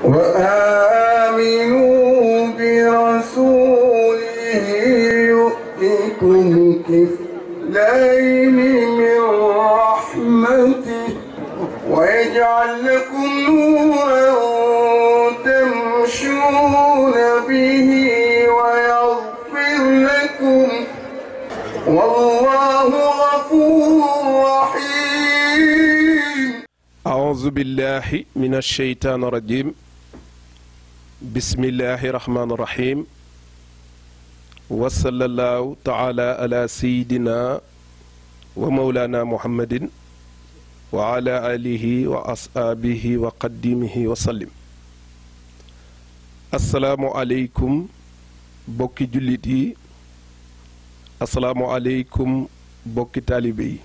وآمنوا برسوله يؤتكم كفلين من رحمته ويجعل لكم نورا تمشون به ويغفر لكم والله غفور رحيم. أعوذ بالله من الشيطان الرجيم. بسم الله الرحمن الرحيم. وصلى الله تعالى على سيدنا ومولانا محمد وعلى آله وأصحابه وقديمه وسلم. السلام عليكم بوكي جليتي. السلام عليكم بوكي طالبي.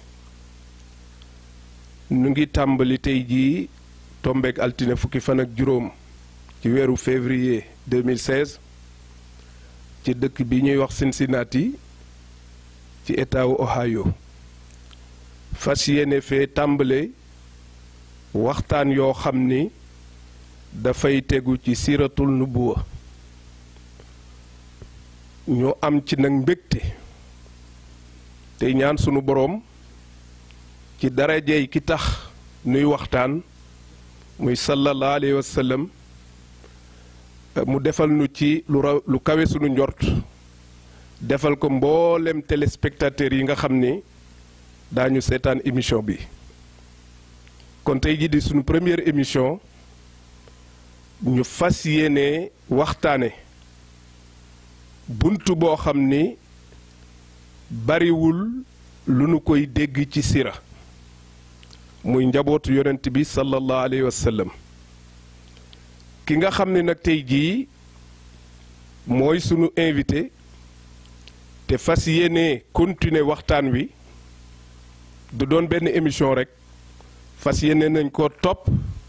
ñu ngi tàmbali tey jii tombeek altine fukki fan ak juróom ci weeru février 2016 ci dëkk bi ñuy wax Cincinnati ci état wu Ohio fas yéene fee tàmbale waxtaan yoo xam ni dafay tegu ci siratul nubuwa ñu am ci nag mbégte tey ñaan sunu boroom ci darajey ki tax nuy waxtaan muy sallallahu alayhi wa sallam mu defal nu ci lu kawe sunu njort defal ko mboolem téléspectateurs yi nga xam ni daañu seetaan émission bi kon tey jii di sunu première émission ñu fas yéene waxtaane buntu boo xam ni bariwul lu nu koy dégg ci sira muy njabootu yonent bi sallallahu alayhi wa sallam ki nga xam ne nag tey jii mooy sunu invité te fas yéene continuer waxtaan wi du doon benn émission rek fas yéene nañ ko topp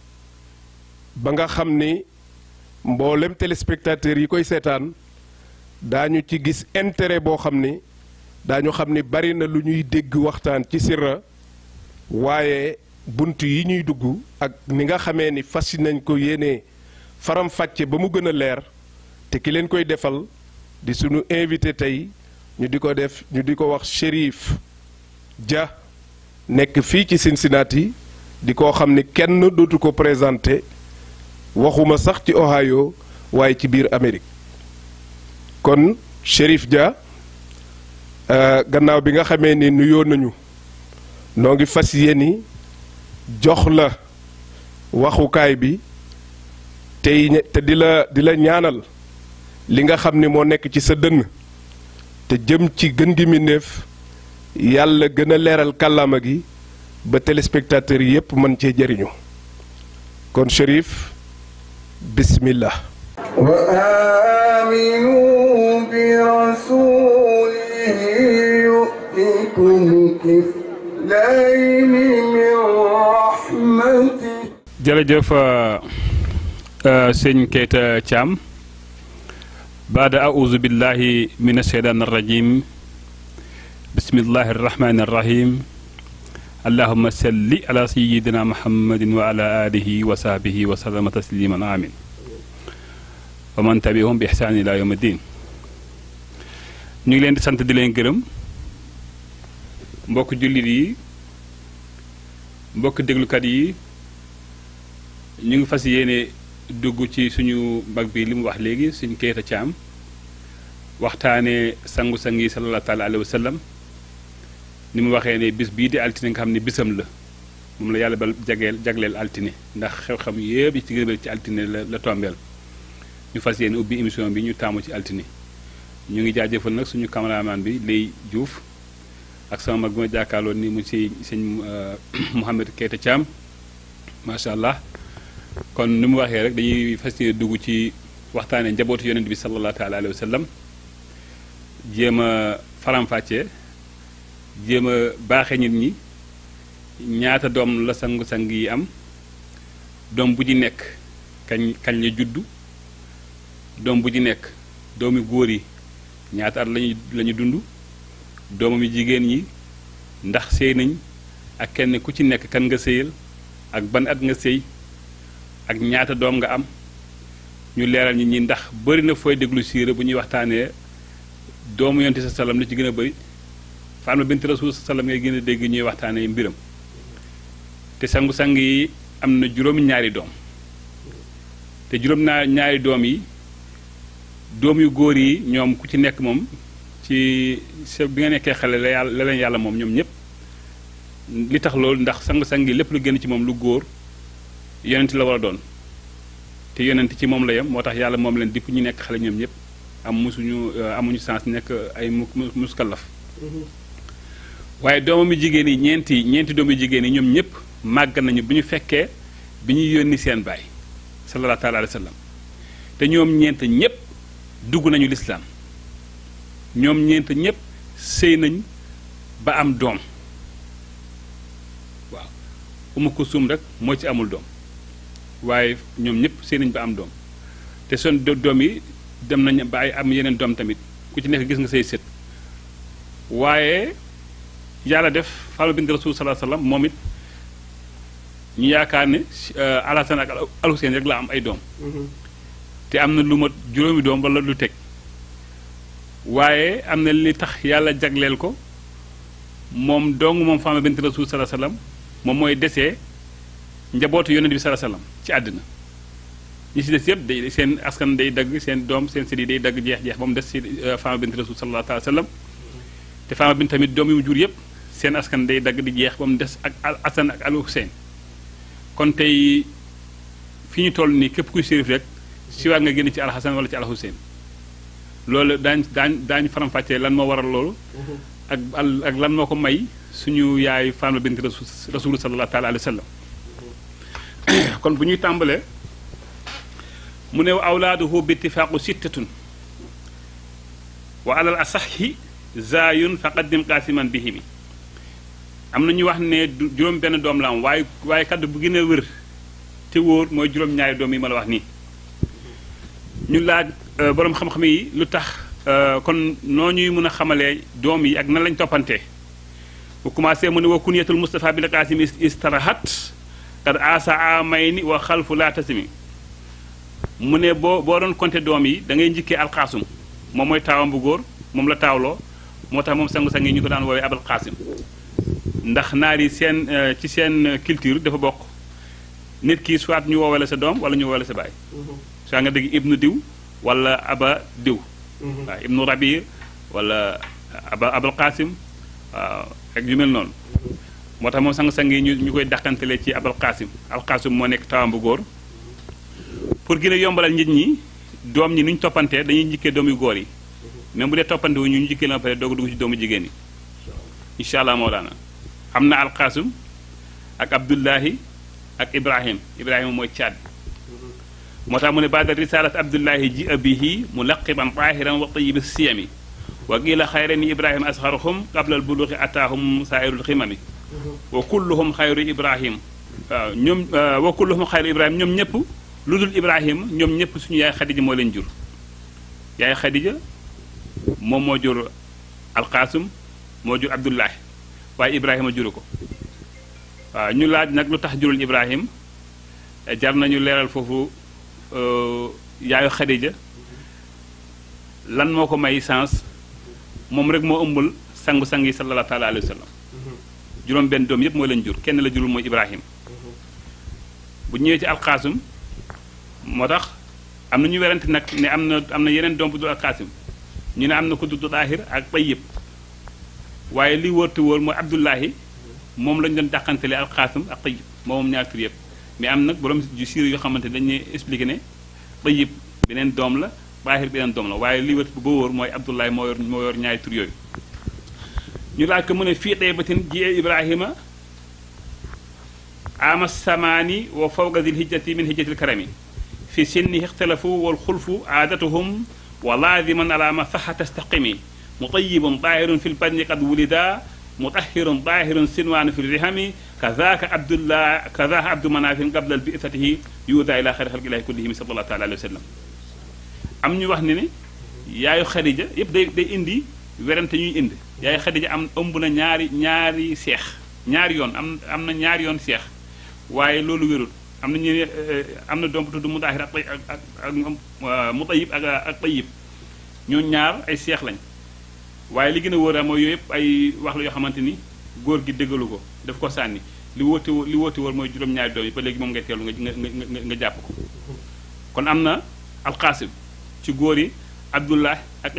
ba nga xam ni mboolem téléspectateurs yi koy seetaan daañu ci gis intérêt boo xam ni daañu xam ni bari na lu ñuy dégg waxtaan ci sirra waaye bunt yi ñuy dugg ak ni nga xamee ni fas nañ ko yéene faram fàcce ba mu gën a leer te ki leen koy defal di sunu invité tey ñu di ko def ñu di ko wax Chérif Dia nekk fii ci Cincinnati di koo xam ni kenn dootu ko présenté waxuma sax ci Ohio waaye ci biir Amérique kon Chérif Dia gannaaw bi nga xamee ni nuyoo nañu noo ngi fas yéeni jox la waxukaay bi tey te di la ñaanal li nga xam ni moo nekk ci sa dënn te jëm ci gën gi mbindéef yàlla gën a leeral kàllaama gi ba téléspectateurs yi yépp mën cee jëriñu kon Chérif bismillah wa aminu bi rasulihi yu'tikum kiflayni min rahmati. jërëjëf sëñ Keita Thiam baada auzu billahi min asheytaan arrajim bismillahi arrahmani arrahim allahumma salli ala sayidina muhammadin wa ala alihi wa sahbihi wa sallama tasliman amin wa man tabi'ahum bi ihsaan ila yawmi ddin ñu ngi leen di sant di leen gërëm mbokk jullit yi mbokk déglukat yi ñu ngi fas yéene dugg ci suñu mbag bi li mu wax léegi suñ Keita Thiam waxtaane sangu-sang yi sallallahu taala alayhi wa sallam ni mu waxee ne bis bii di altine nga xam ne bisam la moom la yàlla ba jagleel altine ndax xew-xam yëpp yi ci gën a bëri ci altine la tombeel ñu fas yéene ubbi émission bi ñu taamu ci altine ñu ngi jaajëfal nag suñu cameraman bi Lay Diouf ak sama mag bi ma jàkkaarloon ni mu ci sëñ Mouhamed Keita Thiam macha allah kon ni mu waxee rek dañuy fas yéene dugg ci waxtaane njabootu yonent bi sallallahu taala alayhi wa sallam jéem a faram-fàccee jéem a baaxe nit ñi ñaata doom la sangu-sang yi am doom bu ci nekk kañ la juddu doom bu ci nekk doomi góor yi ñaata at lañu dund doomam yi jigéen ñi ndax sëy nañ ak kenn ku ci nekk kan nga sëyal ak ban at nga sëy ak ñaata doom nga am ñu leeral ñi ndax bëri na fooy déglu siira bu ñuy waxtaanee doomu yonent sa salam li ci gën a bëri Fatima bint Rasul sa salam ngay gën a dégg ñuy waxtaanee mbiram te sangu-sang yi am na juróom-ñaari doom te juróom-ñaari doom yi doom yu góor yi ñoom ku ci nekk moom ci bi nga nekkee xale la leen yàlla moom ñoom ñëpp li tax loolu ndax sang-sang yi lépp lu génn ci moom lu góor yonent la war a doon te yonent ci moom la yem moo tax yàlla moom leen dipp ñu nekk xale ñoom ñëpp amuñu sens nekk ay muskallaf waaye doomam yu jigéen yi ñeenti doom yu jigéen yi ñoom ñëpp màgg nañu bi ñu fekkee bi ñuy yónni seen baay sallallahu taala alayhi wa sallam te ñoom ñeent ñëpp dugg nañu lislaam ñoom ñeent ñëpp sëy nañ ba am doom waaw Umu Kulsum rek moo ci amul doom waaye ñoom ñëpp sëy nañ ba am doom te son doom yi dem nañ ba ay am yeneen doom tamit ku ci nekk gis nga say sët waaye yàlla def Fatima bint Rasul sallallahu alayhi wa sallam moom it ñu yaakaar ne Alhasan ak Alhuseyn rek la am ay doom te am na lu mat juróomi doom wala lu teg waaye am na li tax yàlla jagleel ko moom dong moom Fatima bint Rasul sallallahu alayhi wa sallam moom mooy desee njabootu yonent bi sallallahu alayhi wa sallam ci àddina ñi si des yëpp day seen askan day dagg seen doom seen sët yi day dagg jeex ba mu des ci Fatima bint Rasul sallallahu alayhi wa sallam te Fatima bint tamit doom yu mu jur yëpp seen askan day dagg di jeex ba mu des ak Alhasan ak Alhuseyn kon tey fi ñu toll nii képp kuy sérif rek si waa nga génn ci Alhasan wala ci Alhuseyn loolu daañu faram-fàccee lan moo waral loolu ak lan moo ko may suñu yaay Fatima bint Rasul sallallahu taala alayhi wa sallam kon bu ñuy tàmbalee mu ne awlaaduhu bi ittifaaqu sittatun wa alal asaxi zaayun faqaddim qaasiman bihimi am na ñu wax ne juróom benn doom la am waaye kaddu bu gën a wër te wóor mooy juróom-ñaari doom yi ma la wax nii ñu laaj boroom xam-xam yi lu tax kon noo ñuy mën a xamalee doom yi ak nan lañ toppantee bu commencé mu ne wa kunyatul Mustafa bil Qaasim istarahat qad asa amayni wa xalfu laa tasimi mu ne boo doon compter doom yi da ngay njëkkee alqaasum moom mooy taawam bu góor moom la taawloo moo tax moom sangu-sang yi ñu ko daan woowee abal qaasim ndax naar yi seen ci seen culture dafa bokk nit ki soit ñu woowale sa doom wala ñu woowale sa baay soit nga dégg ibnu diw wala aba diw waaw ibnu rabi wala abal qaasim waaw ak yu mel noonu moo tax moom sang-sang yi ñu koy dàqantele ci abal qaasim al qaasim moo nekk taawam bu góor pour gën a yombalal nit ñi doom ñi nu ñu toppantee dañuy njëkkee doom yu góor yi même bu dee toppante wu ñu njëkkee la pare doog dugg ci doomu jigéen yi incha allah mawlaana am na alqaasum ak abdullahi ak ibrahima mooy caat moo tax mu ne baada risalat abdullahi ji abihi mulaqiban tahiran wa tayibi siyami wa qiila xayrani ibrahima asxaruhum qabla al buluxi ataahum saairul ximami wa kulluhum xayru ibrahim waaw ñoom wa kulluhum xayru ibrahim ñoom ñëpp lu dul ibrahima ñoom ñëpp suñu yaay xadija moo leen jur yaay xadija moom moo jur alqaasum moo jur abdullahi waaye ibrahima juru ko waaw ñu laaj nag lu tax jurul ibrahim jar nañu leeral foofu yaayu xadija lan moo ko may sens moom rek moo ëmbul sangu-sang yi sallallahu taala alayhi wa sallam juróom benn doom yépp moo leen jur kenn la jurul mooy ibrahim bu ñëwee ci alqaasum moo tax am na ñu werante nag ne am na yeneen doom bu dul alqaasim ñu ne am na ko dudd daahir ak tayyib waaye li wóor te wóor mooy abdullahi moom lañu doon dàqantele alqaasim ak tayyib moom ñaar tur yëpp mais am nag borom ju siir yoo xamante ne dañuy expliqué ne tayyib beneen doom la daahir beneen doom la waaye li wóor ba wóor mooy abdullahi moo yor ñaari tur yooyu ñu laaj ko mu ne fii taybatin jiyee ibrahima ama samaani wa fawqa dil hijjati min hijjatil karami fi sinni ixtalafu wal xulfu aadatuhum wa laadiman ala ma saxa tastaqimi mutayibun daahirun fi lbadni qad wulida mutahirun daahirun sinwaanu fi rihami kazaaka abdu manafin qabla bi'satihi yuuda ila xayri xalqillahi kullihim sallallahu taala alayhi wa sallam am ñu wax ne yaayu xadija yëpp day indi werante ñuy indi yaayu xadija ëmb na ñaari seex ñaari yoon am na ñaari yoon seex waaye loolu wérul am na ñu am na doom bu tudd Mudahir ak Mutayib ak Tayyib ñoo ñaar ay seex lañ waaye li gën a wóor a mooy yooyu yëpp ay wax la yoo xamante ni góor gi déggalu ko daf ko sànni li wóote wóor mooy juróom-ñaari doom yi ba léegi moom ngay teelu nga jàpp ko kon am na alqaasim ci góor yi Abdullah ak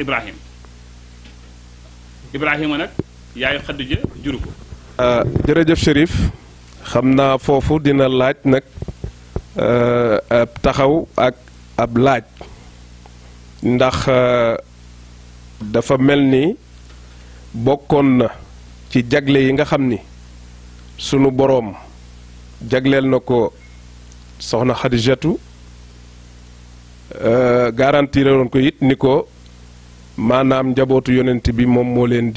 Ibrahima nag yaayu Xadija juru ko. jërëjëf Chérif xam naa foofu dina laaj nag ab taxaw ak ab laaj ndax dafa mel ni bokkoon na ci jagle yi nga xam ni sunu boroom jagleel na ko soxna Xadijatu garantiroon ko it ni ko maanaam njabootu yonent bi moom moo leen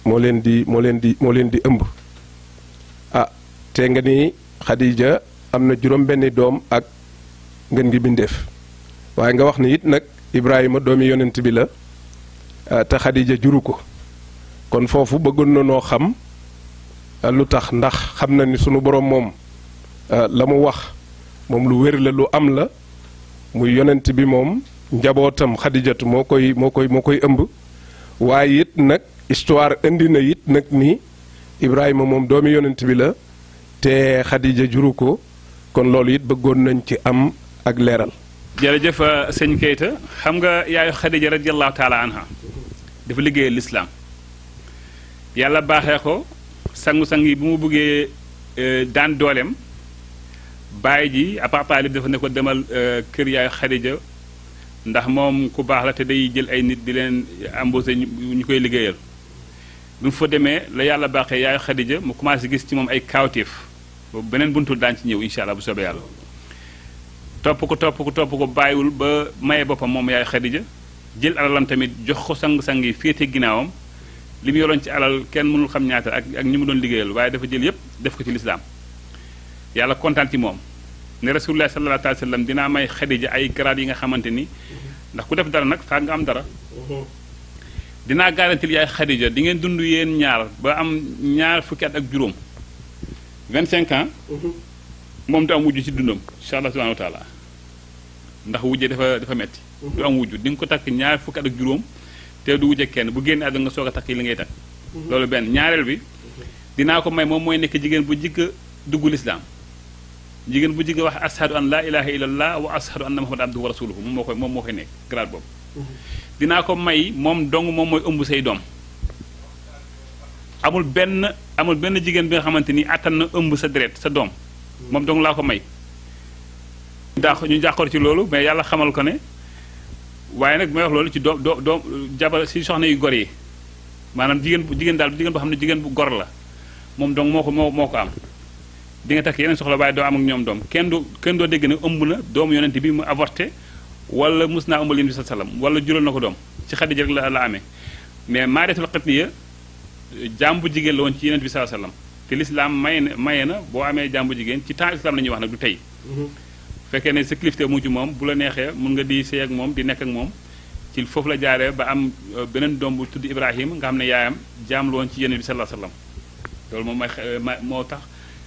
di ëmb te nga ni Xadija am na juróom benni doom ak ngeen ngi bindeef waaye nga wax ni it nag Ibrahima doomi yonent bi la te Xadija juru ko kon foofu bëggoon na noo xam lu tax ndax xam na ni sunu boroom moom la mu wax moom lu wér la lu am la muy yonent bi moom njabootam Xadijatu moo koy ëmb waaye it nag histoire indi na it nag ni Ibrahima moom doomi yonent bi la te Xadija juru ko kon loolu it bëggoon nañ ci am ak leeral. jërëjëf sëñ Keita xam nga yaayu Xadija radiyallahu taala anha dafa liggéeyal lislaam yàlla baaxee ko sangu-sang yi bu mu bëggee daan dooleem bàyyi ji Aba Taalib dafa ne ko demal kër yaayu Xadija ndax moom ku baax la te day jël ay nit di leen embauché ñu koy liggéeyal bi mu fa demee la yàlla baaxee yaayu Xadija mu commencé gis ci moom ay kaawteef boobu beneen buntu daan ci ñëw incha allah bu soobee yàlla topp ko bàyyiwul ba maye boppam moom yaayu Xadija jël alalam tamit jox ko sang-sang yi féete ginnaawam li mu yoroon ci alal kenn mënul xam ñaata ak ñi mu doon liggéeyal waaye dafa jël yépp def ko ci lislaam yàlla kontaan ci moom ne rasulullah sallallahu alayhi wa sallam dinaa may Xadija ay grade yi nga xamante ni ndax ku def dara nag faa nga am dara dinaa garantil yaay Xadija di ngeen dund yéen ñaar ba am ñaar fukki at ak juróom 25 ans moom du am wujj ci dundam incha allah subhanahu wa taala ndax wujje dafa metti du am wujj di nga ko takk ñaar fukki at ak juróom te du wujje kenn bu génn àdduna nga soog a takk yi li ngay takk loolu benn ñaareel bi dinaa ko may moom mooy nekk jigéen bu jikk dugg lislaam jigéen bu jigéen wax ashadu an laa ilaha illallah wa ashadu anna muhammad abduhu wa rasuluhu moom moo koy nekk grade boobu dinaa ko may moom dong moom mooy ëmb say doom amul benn jigéen bi nga xamante ni attan na ëmb sa deret sa doom moom dong laa ko may ñu jàqoor ci loolu mais yàlla xamal ko ne waaye nag may wax loolu ci doom jabar si soxna yu gor yi maanaam jigéen daal jigéen boo xam ne jigéen bu gor la moom dong moo ko am di nga takk yeneen soxla waaye doo am ak ñoom doom kenn doo dégg ne ëmb na doomu yonent bi mu avorté wala mus naa ëmbal yonent bi sallam wala jural na ko doom ci Xadija rek la amee mais Maariyatul Qibtiyya jaam bu jigéen la woon ci yonent bi sallam te lislaam maye na boo amee jaam bu jigéen ci temps islam la ñuy wax nag du tey fekkee ne sa kilifte mu ci moom bu la neexee mun nga di sëy ak moom di nekk ak moom ci foofu la jaaree ba am beneen doom bu tudd Ibrahima nga xam ne yaayam jaam la woon ci yonent bi sallam loolu moom moo tax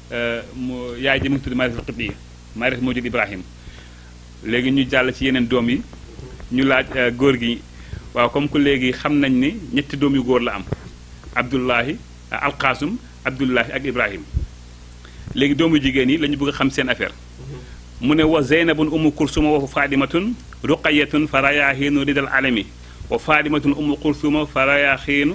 yaay ji mu ngi tudd Maariyatul Qibtiyya Maariya moo jur Ibrahima léegi ñu jàll ci yeneen doom yi ñu laaj góor gi waaw comme que léegi xam nañ ni ñetti doom yu góor la am Abdullahi Alqaasum Abdullahi ak Ibrahima léegi doomu jigéen yi la ñu bëgg a xam seen affaire mu ne wa Zeynabun ummu Kulsuma wa Faadimatun Ruqayatun fa rayaaxiinu ridal alami wa Faadimatun ummu Kulsuma fa rayaaxiinu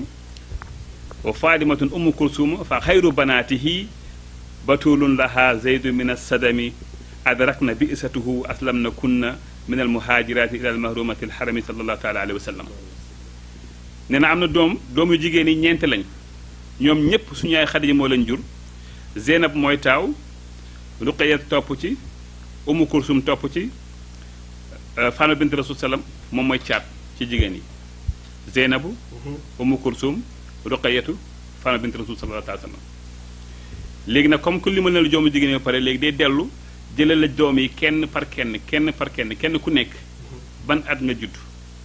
wa Faadimatun ummu Kulsuma fa xayru banaatihi batulun laha zeydu min assadami adrakna bi'satuhu aslamna kunna min almuhaajiraati ila almahrumati alxarami sallallahu taala alayhi wa sallam nee na am na doom yu jigéen yi ñeent lañ ñoom ñépp suñu yaay Xadija moo lañ jur Zeynab mooy taaw Ruqayya topp ci Umu Kulsum topp ci Fatima bint Rasul sallam moom mooy caat ci jigéen yi Zeynabu Umu Kulsum Ruqayyatu Fatima bint Rasul sallallahu alayhi wa sallam léegi nag comme que li ma leen la doomu jigéen yi ba pare léegi day dellu jëlal la doom yi kenn par kenn kenn ku nekk ban at nga judd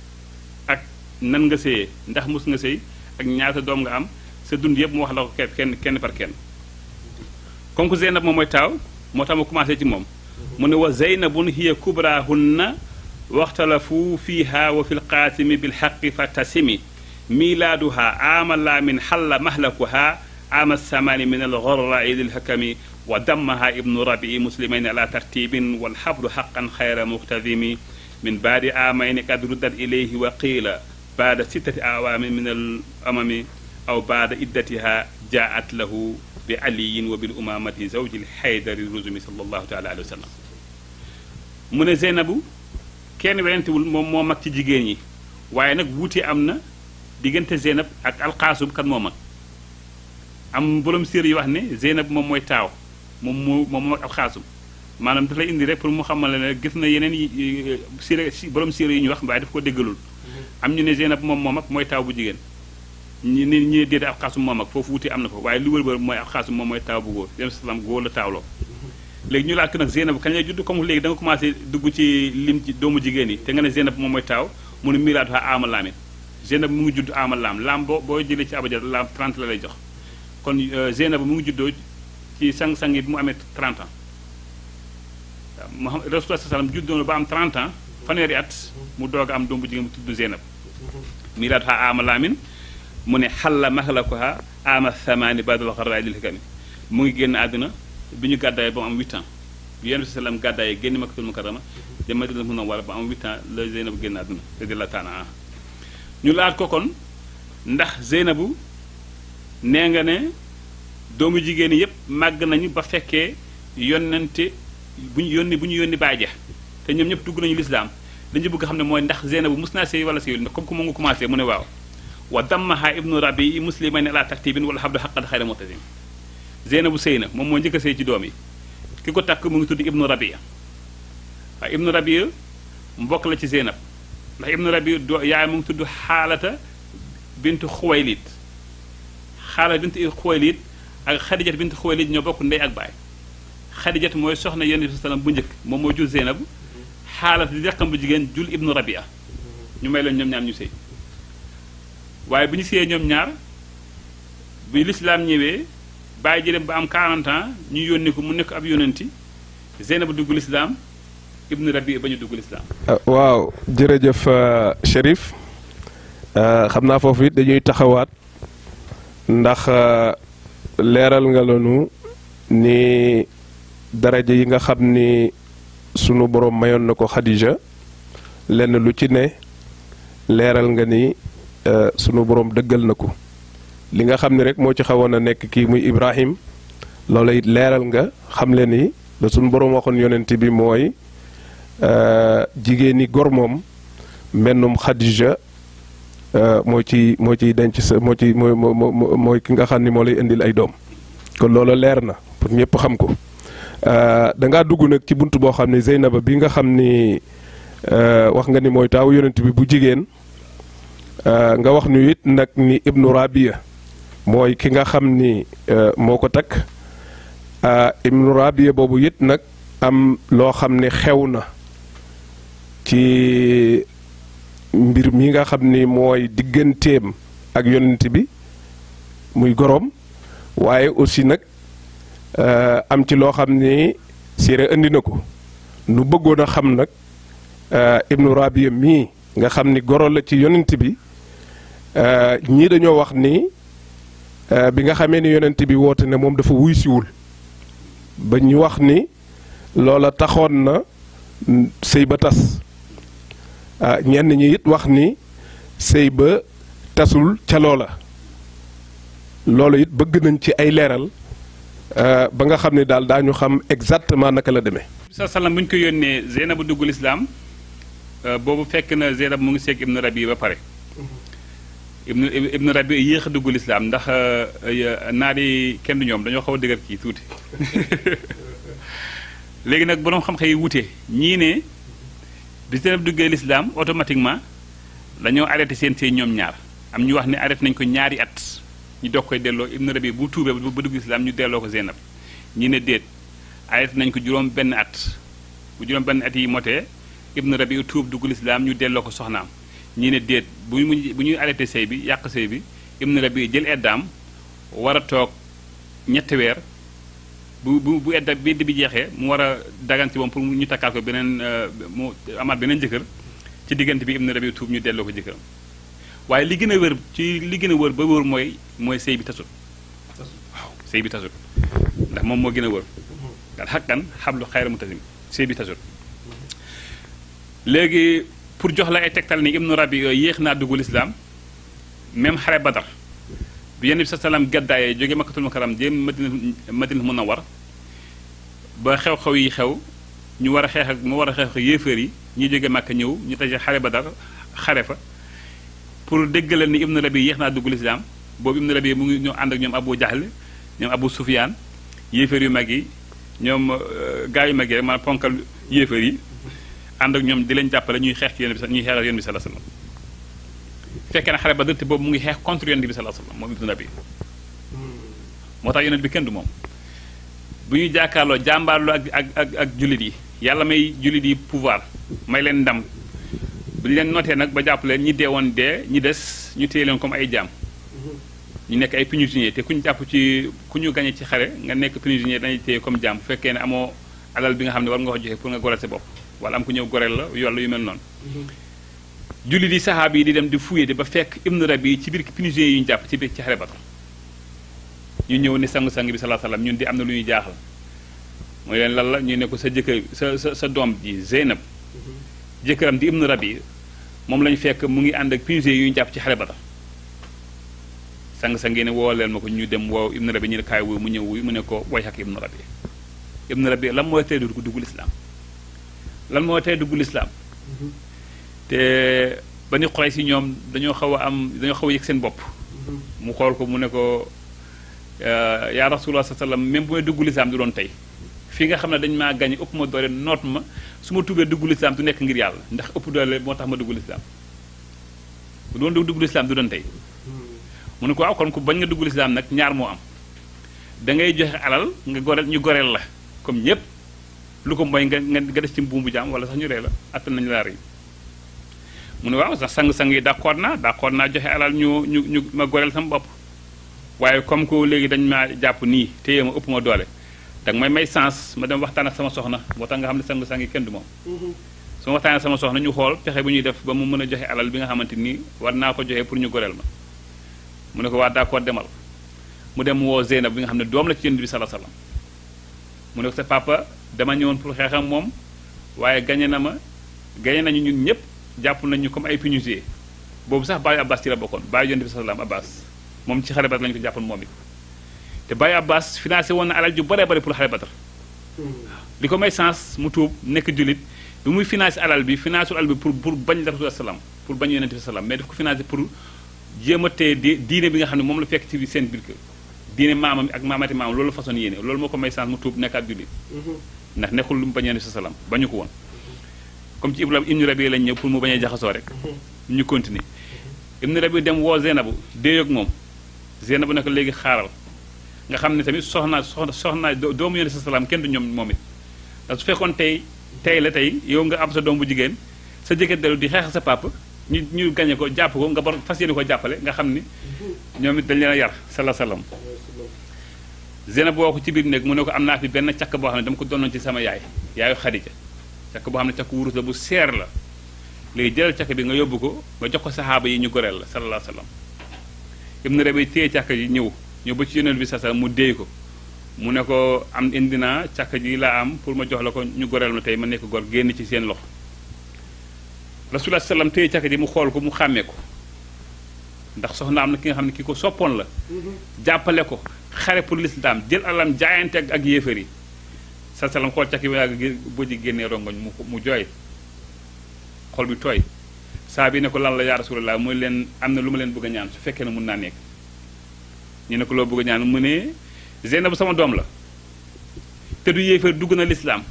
ak nan nga sëyee ndax mus nga sëy ak ñaata doom nga am sa dund yëpp mu wax la ko kenn par kenn comme que Zeynab moom mooy taaw moo tax ma commencé ci moom mu ne wa zeynabun hiya kubrahunna waxtalafu fiiha wa fi lqaasimi bilxaqi fatasimi milaaduha aama laamin xalla mahlakuha aama samani min alxorrai lilhakami wa dammaha ibnu rabii muslimayn ala tartibin walxablu xaqan xayra muxtadimi min baadi aamayni qad ruddat ilayhi wa qiila baada sittati awaami min al amami aw baada iddatiha jaat lahu bi aliyin wa bil umamati zawji lxaydari rusumi sallallahu taala alayhi wa sallam mu ne Zeynabu kenn werantewul moom moo mag ci jigéen ñi waaye nag wuute am na diggante Zeynab ak alxaasum kan moo mag am borom séer yi wax ne Zeynab moom mooy taaw moom mag alxaasum maanaam daf lay indi rek pour mu xamal ne gis na yeneen yi borom séer yi ñu wax waaye daf ko déggalul am ñu ne Zeynab moom moo mag mooy taaw bu jigéen ñi déedéet alxaasum moo mag foofu wuute am na fa waaye lu wër mooy alxaasum moom mooy taaw bu góor yéen salaam góor la taawloo léegi ñu laaj ko nag Zeynab kañ lay judd comme léegi da nga commencé dugg ci lim ci doomu jigéen yi te nga ne Zeynab moom mooy taaw mu ne milaatu aama laamin Zeynab mu ngi judd aama laam boo jëlee ci abajad laam 30 la lay jox kon Zeynab mu ngi juddoo ci sang-sang yi bi mu amee 30 ans waaw Muhammad Rasulullah sallam juddoo ba am 30 ans fanweeri at mu doog a am doom bu jigéen mu tudd Zeynab milaatu aama laamin mu ne xalla mahlakuha aama thamaani badal xarraay lil hikami mu ngi génn àdduna bi ñu gàddaay ba mu am 8 ans bi Yonent bi sallam gàddaay génn Makkatul Mukarrama dem Madinatul Munawwara ba am 8 ans la Zeynab génn àdduna radiyallahu taala anha ñu laaj ko kon ndax Zeynabu nee nga ne doomu jigéen yépp màgg nañu ba fekkee yonente bu ñu yónni baay ja te ñoom ñëpp dugg nañu lislaam dañu bëgg xam ne mooy ndax Zeynabu mus naa sëy wala sëyul ndax comme que mu ngi commencé mu ne waaw wa dammaha ibnu rabi muslimayn ala tartibin wala habdu haqqan xayra mu'tazim Zeynabu sëy na moom moo njëkk a sëy ci doom yi ki ko takk mu ngi tudd ibnu rabia waaye ibnu rabia mbokk la ci Zeynab ndax ibnu rabia yaay mu ngi tudd xaalata bintu xuwaylid xaalata bintu xuwaylid ak xadijat bintu xuwaylid ñoo bokk ndey ak baay xadijat mooy soxna Yonent bi sallam bu njëkk moom moo jur Zeynab xaalata di raqam bu jigéen jul ibnu rabia ñu may leen ñoom ñaar ñu sëy waaye bi ñu sëyee ñoom ñaar bi lislaam ñëwee bàyyi ji dem ba am 40 ans ñu yónni ko mu nekk ab yónanti Zeynab dugg lislaam ibnu rabi ba ñu dugg lislaam waaw jërëjëf Chérif xam naa foofu it dañuy taxawaat ndax leeral nga lanu ni daraja yi nga xam ni sunu borom mayoon na ko Xadija lenn lu ci ne leeral nga ni sunu borom dëggal na ko li nga xam ne rek moo ci xawoon a nekk kii muy Ibrahim loola it leeral nga xam le ni la sunu borom waxoon yonent bi mooy jigéen ñi gor moom mbennum Xadija moo ciy denc sa mooy ki nga xam ni moo lay indil ay doom kon loola leer na pour ñëpp xam ko da ngaa dugg nag ci bunt boo xam ne Zeynaba bi nga xam ni wax nga ni mooy taawu yonent bi bu jigéen nga wax nu it nag ni ibnu Rabia mooy ki nga xam ni moo ko takk ibnu Rabia boobu it nag am loo xam ne xew na ci mbir mi nga xam ni mooy digganteem ak yonent bi muy goroom waaye aussi nag am ci loo xam ni siire indi na ko nu bëggoon a xam nag ibnu Rabia mii nga xam ni goro la ci yonent bi ñii dañoo wax ni bi nga xamee ni yonent bi woote ne moom dafa wuy siwul ba ñu wax ni loola taxoon na sëy ba tas ñenn ñi it wax ni sëy ba tasul ca loola loolu it bëgg nañ ci ay leeral ba nga xam ne daal daañu xam exactement naka la demee. sa salaam bu ñu ko yónnee Zeynab duggul islaam boobu fekk na Zeynab mu ngi seeg ibnu rabi ba pare ibnu rabi yéex a duggul islaam ndax naar yi kenn du ñoom dañoo xaw a dëgër kii tuuti léegi nag boroom xam-xam yi wute ñii ne bi Zeynab duggee lislaam automatiquement dañoo arrêté seen sëy ñoom ñaar am ñu wax ne arrêté nañ ko ñaari at ñu doog koy delloo ibnu rabi bu tuubee ba dugg lislaam ñu delloo ko Zeynab ñi ne déet arrêté nañ ko juróom benn at bu juróom benn at yi motee ibnu rabi tuub dugg lislaam ñu delloo ko soxnaam ñi ne déet bu ñuy arrêté sëy bi yàq sëy bi ibnu rabi jël eddaam war a toog ñetti weer bu edda bi bi jeexee mu war a dagan ci moom pour ñu takkaat ko beneen mu amaat beneen jëkkër ci diggante bi Ibnu Rabi tuub ñu delloo ko jëkkëram waaye li gën a wër ci li gën a wër ba wër mooy sëy bi tasut waaw sëy bi tasut ndax moom moo gën a wër daal xaqan xablu xayra mutasim sëy bi tasut léegi pour jox la ay tegtal ni Ibnu Rabi yooyu yéex naa dugg lislaam même xare Badar bi Yonent bi sa salaam gàddaayee jóge Makkatul Mukarram jëm Madina Munawwar ba xew-xew yi xew ñu war a xeex ak mu war a xeex ak yéeféer yi ñuy jóge Makka ñëw ñu taje xare Badar xare fa pour déggalal ni Ibnu Rabi yéex naa dugg lislaam boobu Ibnu Rabi mu ngi ñoo ànd ak ñoom Abu Jahl ñoom Abu Sufyaan yéeféer yu mag yi ñoom gaa yu mag yi rek maanaam ponkal yéeféer yi ànd ak ñoom di leen jàppale ñuy xeex ci Yonent bi ñuy xeexal Yonent bi sallallahu alayhi wasallam fekkee na xare Badar te boobu mu ngi xeex contre Yonent bi sallallahu alayhi wasallam moom Ibnu Rabi moo tax Yonent bi kenn du moom bu ñuy jàkkaarloo jàmbaarloo ak jullit yi yàlla may jullit yi pouvoir may leen ndam bu ñu leen notee nag ba jàpp leen ñi dee woon dee ñi des ñu téye leen comme ay jaam ñu nekk ay prisonniers te ku ñu jàpp ci ku ñu gañe ci xare nga nekk prisonnier dañuy téye comme jaam bu fekkee ne amoo alal bi nga xam ne war nga ko joxe pour nga goreel sa bopp wala am ku ñëw goreel la yolla yu mel noonu jullit yi saxaaba yi di dem di fouiller di ba fekk Ibnu Rabi ci biir prisonniers yi ñu jàpp ci biir ci xare Badar ñu ñëw ne sang-sang bi sallallahu alayhi wasallam ñun di am na lu ñuy jaaxal mooy leen lan la ñu ne ko sa jëkkër sa doom ji Zeynab jëkkëram di Ibnu Rabi moom lañu fekk mu ngi ànd ak prisonniers yu ñu jàpp ci xare Badar sang-sang yi ne woo leen ma ko ñu dem woo Ibnu Rabi ñu ne kaay wuy mu ñëw wuy mu ne ko way ak Ibnu Rabi Ibnu Rabi lan mooy tey dugg lislaam lan mooy tey dugg lislaam te ba ni Quraysh si ñoom dañoo xaw a yëg seen bopp mu xool ko mu ne ko yaa Rasulullah sallallahu alayhi wasallam même bu may dugg lislaam du doon tey fii nga xam ne dañ maa gañe ëpp ma doole noot ma su ma tuubee dugg lislaam du nekk ngir yàlla ndax ëpp doole moo tax ma dugg lislaam bu doon dugg lislaam du doon tey mu ne ko waaw kon ku bañ nga dugg lislaam nag ñaar moo am da ngay joxe alal nga goreel ñu goreel la comme ñépp lu ko mooy nga des ci mbuumbu jaam wala sax ñu ree la attan nañu laa rey mu ne waaw sax sang-sang yi d'accord naa joxe alal ñu ma goreel sama bopp waaye comme que léegi dañ maa jàpp nii téye ma ëpp ma doole danga may sens ma dem waxtaan ak sama soxna moo tax nga xam ne sang-sang yi kenn du moom su ma waxtaan ak sama soxna ñu xool pexe bu ñuy def ba mu mën a joxe alal bi nga xamante nii war naa ko joxe pour ñu goreel ma mu ne ko waa d'accord demal mu dem woo Zeynab bi nga xam ne doom la ci Yonent bi sallallahu alayhi wasallam mu ne ko sa papa dama ñëwoon pour xeex ak moom waaye gañe nañu ñun ñëpp jàpp nañu comme ay prisonniers boobu sax Baye Abbas ci la bokkoon Baye Yonent bi sallallahu alayhi wasallam Abbas moom ci xare Badar lañu ko jàppoon moom it te Baye Abbas financé woon na alal ju bare bare pour xare Badar li ko may sens mu tuub nekk jullit bi muy financé alal bi pour bañ la Rasul sallam pour bañ Yonent bi sallam mais daf ko financé pour jéem a tee diine bi nga xam ne moom la fekk ci seen biir kër diine maamam ak maamati maamam loolu la façon yéene loolu moo ko may sens mu tuub nekkaat jullit ndax nekkul lu mu bañ Yonent bi sallam bañu ko woon comme ci Ibnu Rabi lañ ñëw pour mu bañ a jaxasoo rek ñu continuer Ibnu Rabi dem woo Zeynabu déeyoog moom Zeynabu ne ko léegi xaaral nga xam ne tamit soxna doomu Yonent bi sallam kenn du ñoom moom it ndax su fekkoon tey la tey yow nga am sa doom bu jigéen sa jëkkër dellu di xeexal sa papa ñu gañe ko jàpp ko nga bar fas yéene ko jàppale nga xam ni ñoom it dañ leen a yar sallallahu alayhi wasallam Zeynab woo ko ci biir néeg mu ne ko am naa fi benn càkk boo xam ne dama ko donnoon ci sama yaayu Xadija càkk boo xam ne càkk wurus la bu seer la léegi jëlal càkk bi nga yóbbu ko nga jox ko saxaaba yi ñu goreel la sallallahu alayhi wasallam Ibnu Rabi téye càkk ji ñëw ba ci Yonent bi sallallahu alayhi wasallam mu déey ko mu ne ko indi naa càkk ji laa am pour ma jox la ko ñu goreel ma tey ma nekk gor génn ci seen loxo Rasulullah sallam téye càkk ji mu xool ko mu xàmmee ko ndax soxna am na ki nga xam ne ki ko soppoon la jàppale ko xare pour l'islam jël alam jaayante ak yéefar yi sallam xool càkk bi yàgg boo ji génnee rongoñ mu jooy xol bi tooy saa bi ne ko lan la yaa Rasulullah mooy leen am na lu ma leen bëgg a ñaan su fekkee ne mun naa nekk ñu ne ko loo bëgg a ñaan mu ne Zeynab sama doom la te du yéefar dugg na l'islam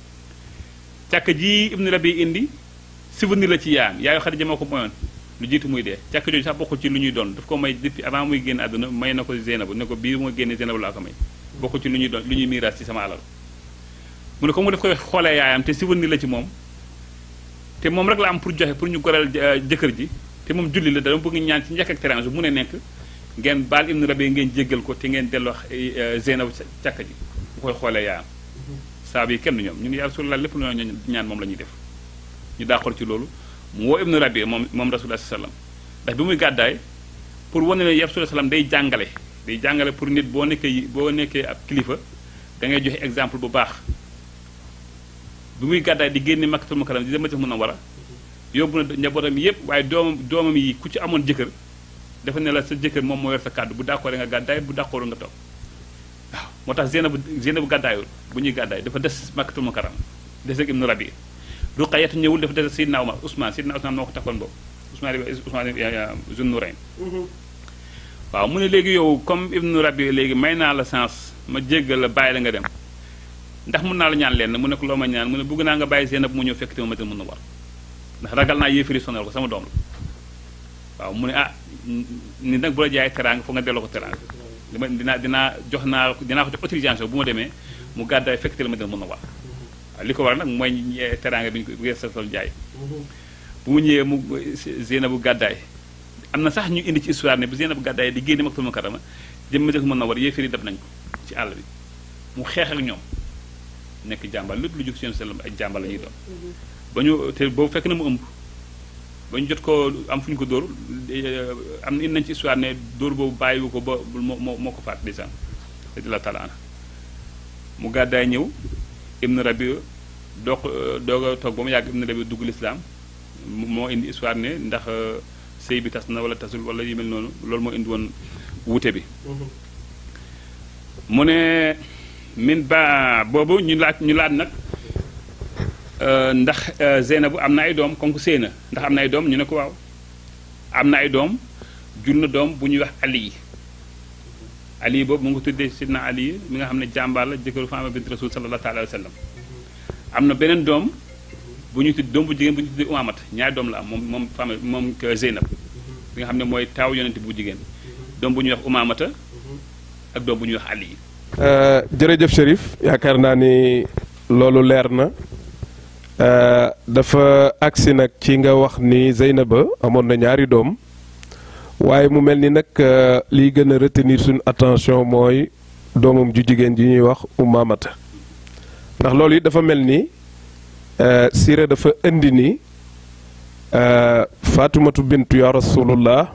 càkk ji Ibnu Rabi indi souvenir la ci yaayu Xadija moo ko moyoon lu jiitu muy dee càkk jooju sax bokkul ci lu ñuy doon daf ko may depuis avant muy génn àdduna may na ko Zeynab ne ko bii moo génne Zeynab laa ko may bokkul ci lu ñuy doon lu ñuy miiras ci sama alal mu ne ko mu def koy xoolee yaayam te souvenir la ci moom te moom rek la am pour joxe pour ñu goreel jëkkër ji te moom julli la dama bëgg ñaan ci njëkk ak teraanga mu ne nekk ngeen baal Ibnu Rabi ngeen jéggal ko te ngeen delloo Zeynab càkk ji bu koy xoolee yaayam saaba yi kenn du ñoom ñu ngi yaa Rasulullah lépp lu ñu ñaan moom la ñuy def ñu d'accord ci loolu mu woo Ibnu Rabi moom Rasulullah sallam ndax bi muy gàddaay pour wane ne yaa Rasulullah sallam day jàngale pour nit boo nekkee ab kilifa da ngay joxe exemple bu baax bi muy gàddaay di génne Makkatul Mukarrama di dem Madinatul Munawwara yóbbu na njabootam yépp waaye doomam yi ku ci amoon jëkkër dafa ne la sa jëkkër moom moo yor sa kàddu bu d'accord nga gàddaay bu d'accord nga toog waaw moo tax Zeynabu gàddaayul bu ñuy gàddaay dafa des Makkatul Mukarrama des ak Ibnu Rabi Ruqayyatu ñëwul dafa des Seydina Omar Ousmane moo ko takkoon boobu Ousmane Zun Nurayn waaw mu ne léegi yow comme Ibnu Rabi léegi may naa la chance ma jéggal la bàyyi la nga dem ndax mun naa la ñaan leen mu ne ko loo ma ñaan mu ne bëgg naa nga bàyyi Zeynab mu ñëw fekk te ma Madina Munawwara ndax ragal naa yéefari sonal ko sama doom la waaw mu ne nit nag bu la jaay teraanga foog nga delloo ko teraanga dinaa ko jox autorisation bu ma demee mu gàddaay fekk te la Madina Munawwara waaw li ko war nag mooy teraanga bi ñu ko geesal jaay bu mu ñëwee mu Zeynabu gàddaay am na sax ñu indi ci histoire ne bu Zeynabu gàddaay di génne Makkatul Mukarrama jëm Madina Munawwara yéefari def nañ ko ci àll bi mu xeex ak ñoom nekk jàmbaar lépp lu jóg seen sellam ay jàmbaar la ñuy doon ba ñu te boobu fekk na mu ëmb ba ñu jot ko am fu ñu ko dóor am na indi nañ ci histoire ne dóor boobu bàyyiwu ko ba moo ko faat lisaan radiyallahu taala anhu mu gàddaay ñëw Ibnu Rabi doog a toog ba mu yàgg Ibnu Rabi dugg lislaam moo indi histoire ne ndax sëy bi tas na wala tasul wala yu mel noonu loolu moo indi woon wuute bi mu ne min ba boobu ñu laaj nag ndax Zeynabu am na ay doom kon ko sëy na ndax am na ay doom ñu ne ko waaw am na ay doom jur na doom bu ñuy wax Ali boobu mu ngi tuddee Sidna Ali mi nga xam ne jàmbaar la jëkkëru Fatima bint Rasul sallallahu alayhi wa sallam am na beneen doom bu ñuy tudd doom bu jigéen bu ñuy tuddee Umaamata ñaari doom la am moom Fatima moom Zeynab bi nga xam ne mooy taaw yonent bu jigéen doom bu ñuy wax Umaamata ak doom bu ñuy wax Ali. jërëjëf Chérif yaakaar naa ni loolu leer na dafa agsi nag ci nga wax ni Zeynaba amoon na ñaari doom waaye mu mel ni nag liy gën a retenir suñu attention mooy doomam ju jigéen ji ñuy wax Umaamata ndax loolu it dafa mel ni siira dafa indi ni Fatumatu bintu ya Rasulullah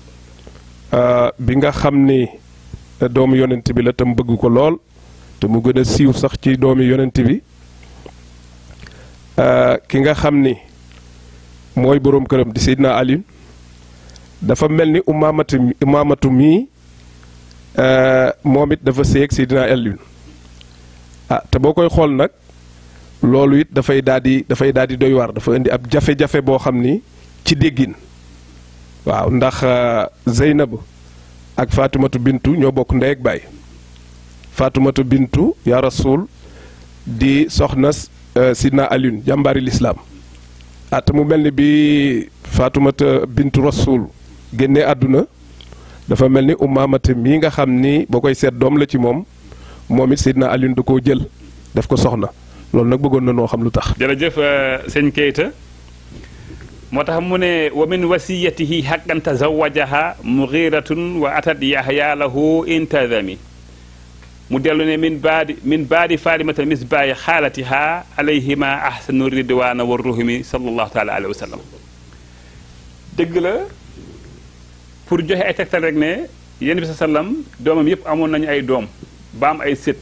bi nga xam ni doomu yonent bi la tam bëgg ko lool te mu gën a siiw sax ci doomi yonent bi ki nga xam ni mooy boroom këram di Seydina Ali dafa mel ni Umaamatu mii moom it dafa séy ak Seydina Ali te boo koy xool nag loolu it dafay daal di doy waar dafa indi ab jafe-jafe boo xam ni ci déggin waaw ndax Zeynab ak Fatumatu bintu ñoo bokk ndey ak baay Fatumatu bintu ya Rasul di soxna Sidna Alioune jàmbaari lislaam te mu mel ni bi Fatumata bintu Rasul génnee àdduna dafa mel ni Umaamata mii nga xam ni boo koy seet doom la ci moom it Sidna Alioune da koo jël def ko soxna loolu nag bëggoon na noo xam lu tax. jërëjëf sëñ Keita moo tax mu ne wa min wasiyatihi haqqan tazawajaha mughiratun wa atat yahya lahu intazami mu dellu ne min baadi falimata misbaayi xaalatiha alayhima ahsanu ridwana wa ruhumi sallallahu taala alayhi wa sallam dëgg la pour joxe ay tegtal rek ne yéen bi sa sallam doomam yëpp amoon nañu ay doom ba am ay sët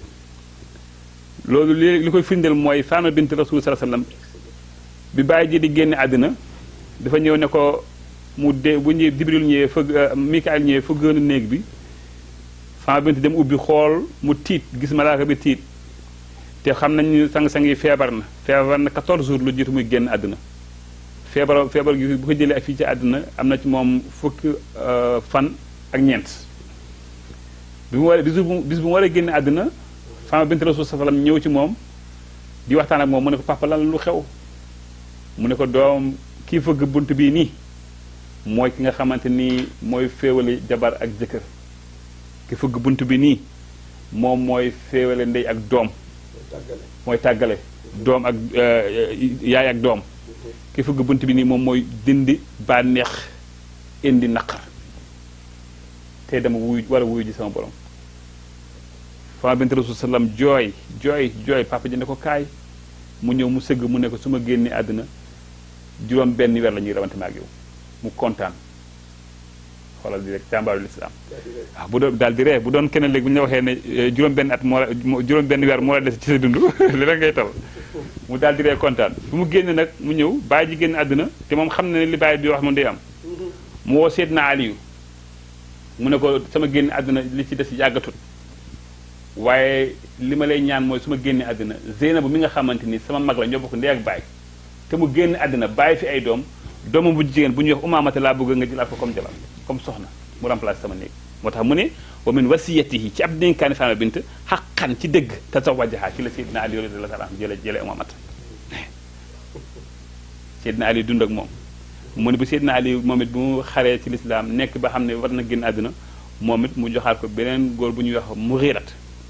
loolu li koy firndeel mooy Fatima bint Rasul sallallahu alayhi wa sallam bi bàyyi ji di génne àddina dafa ñëw ne ko mu dee bu ñëwee Jibril ñëwee fëgg Mikaayil ñëwee fëggoon néeg bi Fatima bint dem ubbi xool mu tiit gis malaaka bi tiit te xam nañu sang-sang yi feebar na 14 jours lu jiitu muy génn àddina feebar gi bu ko jëlee ak fii ci àddina am na ci moom fukki fan ak ñeent bis bu mu war a génn àddina Fatima bint Rasul sallam ñëw ci moom di waxtaan ak moom mu ne ko papa lan lu xew mu ne ko doom kii fëgg bunt bii nii mooy ki nga xamante ni mooy féewale jabar ak jëkkër ki fëgg bunt bi nii moom mooy féewale ndey ak doom mooy tàggale doom ak yaay ak doom ki fëgg bunt bi nii moom mooy dindi bànneex indi naqar te dama war a wuyu ji sama borom Fatima bint Rasul sallam jooy papa ji ne ko kaay mu ñëw mu sëgg mu ne ko su ma génnee àddina juróom benn weer la ñuy rawante ma ak yow mu kontaan xoolal di rek jàmbaaru lislaam waaw bu doon daal di ree bu doon keneen léegi bu ñu la waxee ne juróom benn at juróom benn weer moo la des ci sa dund li rek ngay tal mu daal di ree kontaan fu mu génne nag mu ñëw bàyyi ji génn àddina te moom xam na ne li bàyyi di wax moom day am mu woo Seydina Aliyu mu ne ko sama génn àddina li ci des yàggatul waaye li ma lay ñaan mooy su ma génnee àddina Zeynabu mi nga xamante ni sama mag la ñoo bokk ndey ak baay te mu génn àddina bàyyi fi ay doomam bu jigéen bu ñuy wax Umaamata laa bëgg nga jëlaat ko comme soxna mu remplace sama néeg moo tax mu ne wa min wasiyatihi ci ab dénkaani Fatima bint xaqan ci dëgg tazawajaha ci la Seydina Ali radiyallahu ta'ala anhu jële Umaamata Seydina Ali dund ak moom mu ne bu Seydina Ali moom it bu mu xaree ci lislaam nekk ba xam ne war na génn àddina moom it mu joxaat ko beneen góor bu ñuy wax Muxirat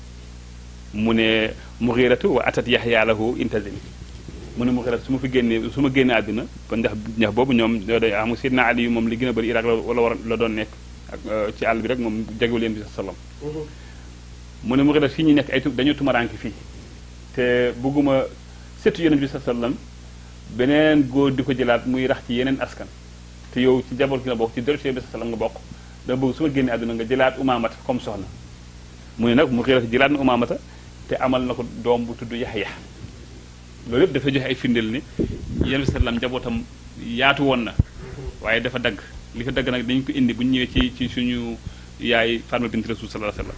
mu ne Muxiratu wa atat Yaxya lahu intazimi mu ne Muxiratu su ma génnee àddina ba ndax boobu ñoom day am Seydina Ali moom li gën a bëri Irak la doon nekk ak ci àll bi rek moom jegewul leen bi sallam mu ne Muxiratu fii ñu nekk dañu tumaranke fii te bëgguma sëtu yonent bi sallam beneen góor di ko jëlaat muy rax ci yeneen askan te yow ci jaboot gi nga bokk ci dërëte bi sallam nga bokk da bëgg su ma génnee àdduna nga jëlaat Umaamata comme soxna mu ne nag mu xëy jëlaat na Umaamata te amal na ko doom bu tudd Yaxya loolu yëpp dafay joxe ay firndeel ni yenn sallam njabootam yaatu woon na waaye dafa dagg li ko dagg nag dañu ko indi bu ñu ñëwee ci suñu yaay Fatima bint Rasul sallallahu alayhi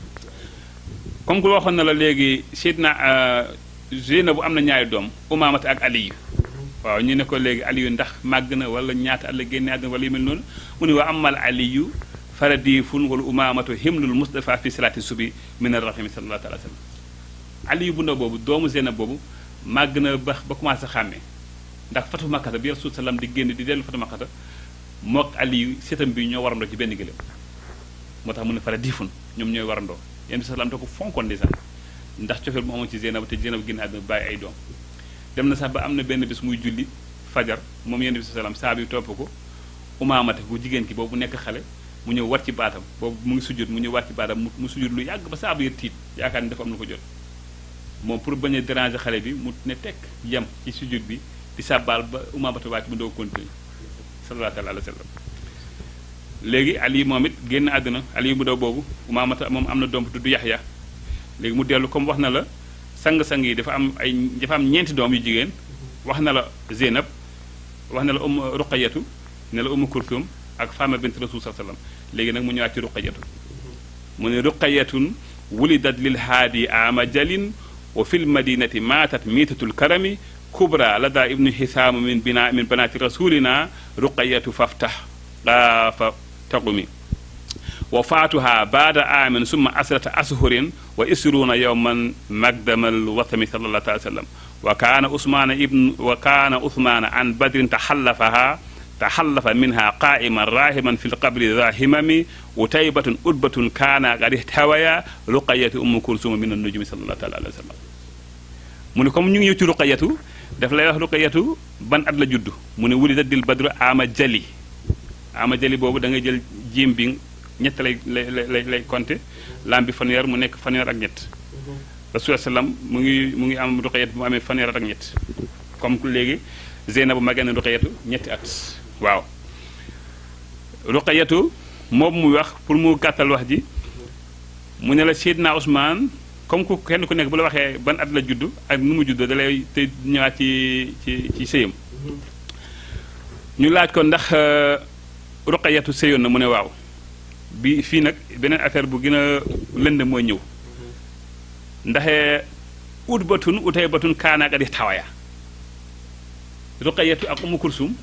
wasallam comme que waxoon na la léegi Seydina Zeynabu am na ñaari doom Umaamata ak Aliyu waaw ñu ne ko léegi Aliyu ndax màgg na wala ñaata at la génne àdduna wala yu mel noonu mu ne wa amal Aliyu faradifun wala Umaamatu himlul Mustafa fi salaati subi min arrahimi sallallahu alayhi wasallam Aliyu bu ndaw boobu doomu Zeynab boobu màgg na ba commencé xàmmee ndax fatu makkata bi Rasul sallam di génn di dellu fatu makkata mook Aliyu seetam bi ñoo warandoo ci benn gëléem moo tax mu ne faradifun ñoom ñooy warandoo yenn bi sallam da ko fonkoon di sax ndax cofeel mu amoon ci Zeynab te Zeynab génn àdduna bàyyi ay doom dem na sax ba am na benn bés muy julli fajar moom yenn bi sallam saa bi topp ko Umaamata bu jigéen ki boobu nekk xale mu ñëw war ci baatam boobu mu ngi sujjóot mu ñëw war ci baatam mu sujjóot lu yàgg ba saa bi tiit yaakaar ni dafa am lu ko jot moom pour bañ a déranger xale bi mu ne tekk yem ci sujjóot bi di sàbbaal ba Umaamata wàcc mu doo continuer sallallahu alayhi wa sallam léegi Ali moom it génn àdduna Ali bu daw boobu Umaamata moom am na doom bu tudd Yaxya léegi mu dellu comme wax na la sang-sang yi dafa am ñeenti doom yu jigéen wax na la Zeynab wax na la Ruqayatu ne la Kulthum ak Fatima bint Rasul sallallahu alayhi wasallam léegi nag mu ñëwaat ci Ruqayatu mu ne Ruqayatun wulidat lil haadi ama jalin wa fil madinati maatat miitatul karami kubra lada ibnu hisaam min banaati rasulina Ruqayatu faftah fa taqumi wa faatuha baada aamin summa asrata ashurin wa isruuna yowman magdamal watami sallallahu alayhi wa sallam wa kaana usmaana an badrin taxallafa minha qaa'iman raahiman fi lqabri daa himami utaybatun utbatun kaana qad ihtawaya Ruqayatu ummu kulsuma min an-nujumi sallallahu alayhi wa sallam mu ne comme ñu ngi ñëw ci Ruqayatu daf lay wax Ruqayatu ban at la judd mu ne wulidat dil badru ama jali boobu da ngay jël jiim bi ñett lay compter lam bi fanweer mu nekk fanweer ak ñett Rasul sallam mu ngi am Ruqayatu bu mu amee fanweer ak ñett comme léegi Zeynabu magee na Ruqayatu ñetti at waaw Ruqayatu moom muy wax pour mu gàttal wax ji mu ne la Seydina Ousmane comme ku kenn ku nekk bu la waxee ban at la judd ak nu mu juddoo da lay te ñëwaat ci sëyam ñu laaj ko ndax Ruqayatu sëyoon na mu ne waaw bi fii nag beneen affaire bu gën a lënd mooy ñëw ndaxe utaybatun kaana qad ihtawaya Ruqayatu ak Umu Kulsum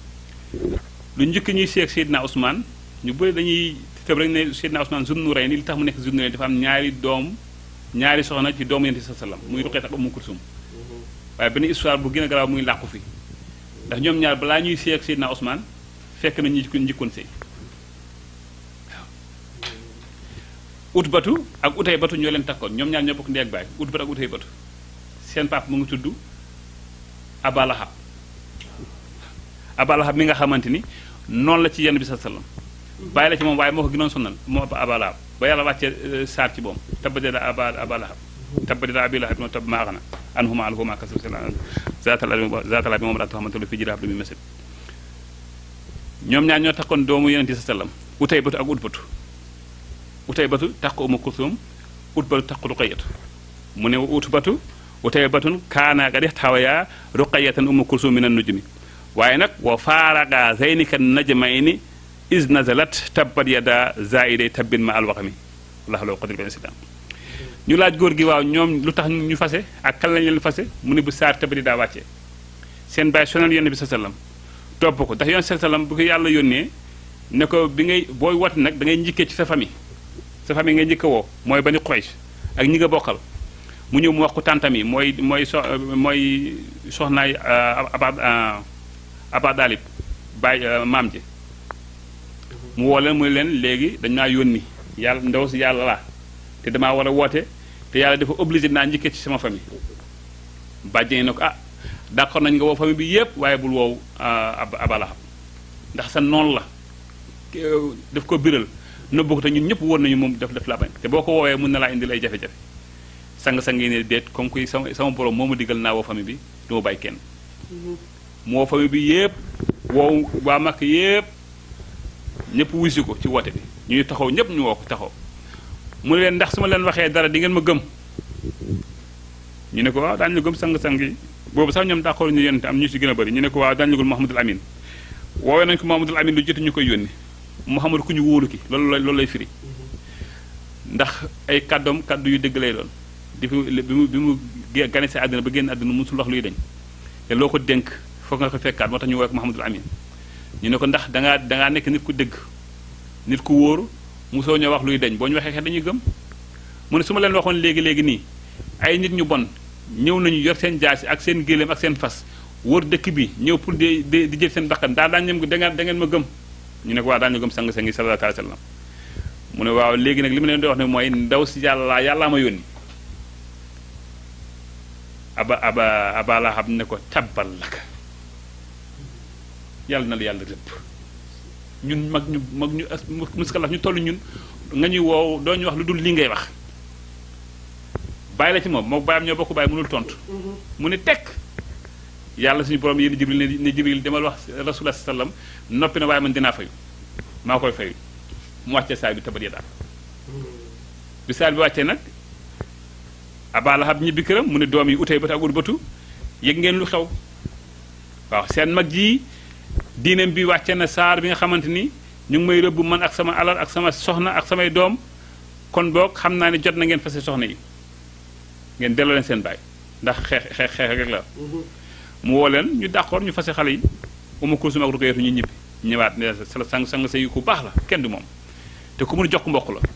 lu njëkk ñuy seeg Seydina Ousmane ñu bëri dañuy tëb rek ne Seydina Ousmane Zunnurayni li tax mu nekk Zunnurayni dafa am ñaari soxna ci doomu Yonent bi sallam muy Ruqayatu ak Umu Kulsum waaye benn histoire bu gën a garaaw muy làqu fi ndax ñoom ñaar balaa ñuy seeg Seydina Ousmane fekk na ñu njëkkoon sëy Utbatu ak Utaybatu ñoo leen takkoon ñoom ñaar ñoo bokk ndey ak baay Utbatu ak Utaybatu seen papa mu ngi tudd Abalahab mi nga xamante ni noonu la ci Yonent bi sallallahu alayhi wasallam bàyyi la ci moom waaye moo ko gënoon sonal moo Abalahab ba yàlla wàccee saar ci boom tabbat yadaa abaa lahab tabbat yadaa abii lahab tab maa aghnaa anhu maaluhu wa maa kasab zaatal abii wa imra'atuhu hammalatal hatab fii jiidihaa hablum min masad. ñoom ñaar ñoo takkoon doomu Yonent bi sallam Utaybatu ak Utaybatu takk Umm Kulsum Utbatu takk Ruqayyatu mu ne Utaybatun kaana qad ihtawayaa Ruqayyatan Umm Kulsum min an-nujumi waaye nag wa faaraqa zaynika najmayni iz nazalat tabbat yadaa zaa'iday tabbin ma al-waqami wallaahu lahu qadir bi sidam. ñu laaj góor gi waaw ñoom lu tax ñu fase ak kan lañ leen fase mu ne bu saar tabbat yadaa wàccee seen baay sonal Yonent bi sallam topp ko ndax Yonent bi sallam bu ko yàlla yónnee ne ko bi ngay booy wat nag da ngay njëkkee ci sa famille ngay njëkk a woo mooy Bani Quraysh ak ñi nga bokkal mu ñëw mu wax ko tàntam yi mooy soxnaay Aba Daalib baay maam ji mu woo leen muy leen léegi dañ maa yónni yàlla ndaw si yàlla laa te damaa war a woote te yàlla dafa obligé naa njëkkee ci sama famille bàjjee na ko d'accord nañ nga woo famille bi yépp waaye bul woow Aba Lahab ndax sa noonu la daf ko biral nëbbu ko te ñun ñëpp wóor nañu moom daf la bañ te boo ko woowee mën na laa indil ay jafe-jafe sang-sang yi ne déet comme que sama borom moo ma digal naa woo famille bi du ma bàyyi kenn mu woo famille bi yépp woow waa Makka yépp ñëpp wisi ko ci woote bi ñuy taxaw ñëpp ñu woo ko taxaw mu ne leen ndax su ma leen waxee dara di ngeen ma gëm ñu ne ko waaw daañu la gëm sang-sang yi boobu sax ñoom d'accord ñu yonente am ñu ci gën a bëri ñu ne ko waaw daañu la gëm Muhammadul Amin woowee nañu ko Muhammadul Amin lu jot ñu koy yónni Muhammad ku ñu wóolu ki loolu lay firi ndax ay kàddoom kàddu yu dëgg lay doon bi mu gane si àddina ba génn àddina musul wax luy dañ te loo ko dénk foog nga ko fekkaat moo tax ñu woowee ko Muhammadul Amin ñu ne ko ndax dangaa nekk nit ku dëgg nit ku wóoru mosoo ñoo wax luy dañ boo ñu waxee xel dañuy gëm mu ne su ma leen waxoon léegi nii ay nit ñu bon ñëw nañu yor seen jaasi ak seen géléem ak seen fas wër dëkk bi ñëw pour di jël seen bakkan daal daañu ñëm da ngeen ma gëm ñu ne ko waaw daañu gëm sang-sang yi sallallahu alayhi wa sallam mu ne waaw léegi nag li ma leen di wax ne mooy ndaw si yàllaa ma yónni Aba Lahab ne ko tabbal laka yàlla na la yàlla lépp ñun mag ñu muskalaf ñu toll ñun nga ñuy woow doo ñu wax lu dul li ngay wax bàyyi la ci moom moo bàyyam ñoo bokk bàyyi mënul tontu mu ne tekk yàlla suñu borom yéen Jibril ne Jibril demal wax Rasulullah sallam noppi na waaye man dinaa fayu maa koy fayu mu wàccee saay bi tabbat yadaa bi saay bi wàccee nag Aba Lahab ñibbi këram mu ne doom yi Utaybatu ak Utbatu yëg ngeen lu xew waaw seen mag ji diineem bi wàcce na saar bi nga xamante ni ñu ngi may rëbb man ak sama alal ak sama soxna ak samay doom kon boog xam naa ne jot na ngeen fase soxna yi ngeen delloo leen seen baay ndax xeex rek la mu woo leen ñu d'accord ñu fase xale yi Umm Kulsum ak Ruqayyatu ñu ñibbi ñëwaat ne sang sa yu ku baax la kenn du moom te ku mun jokk mbokk la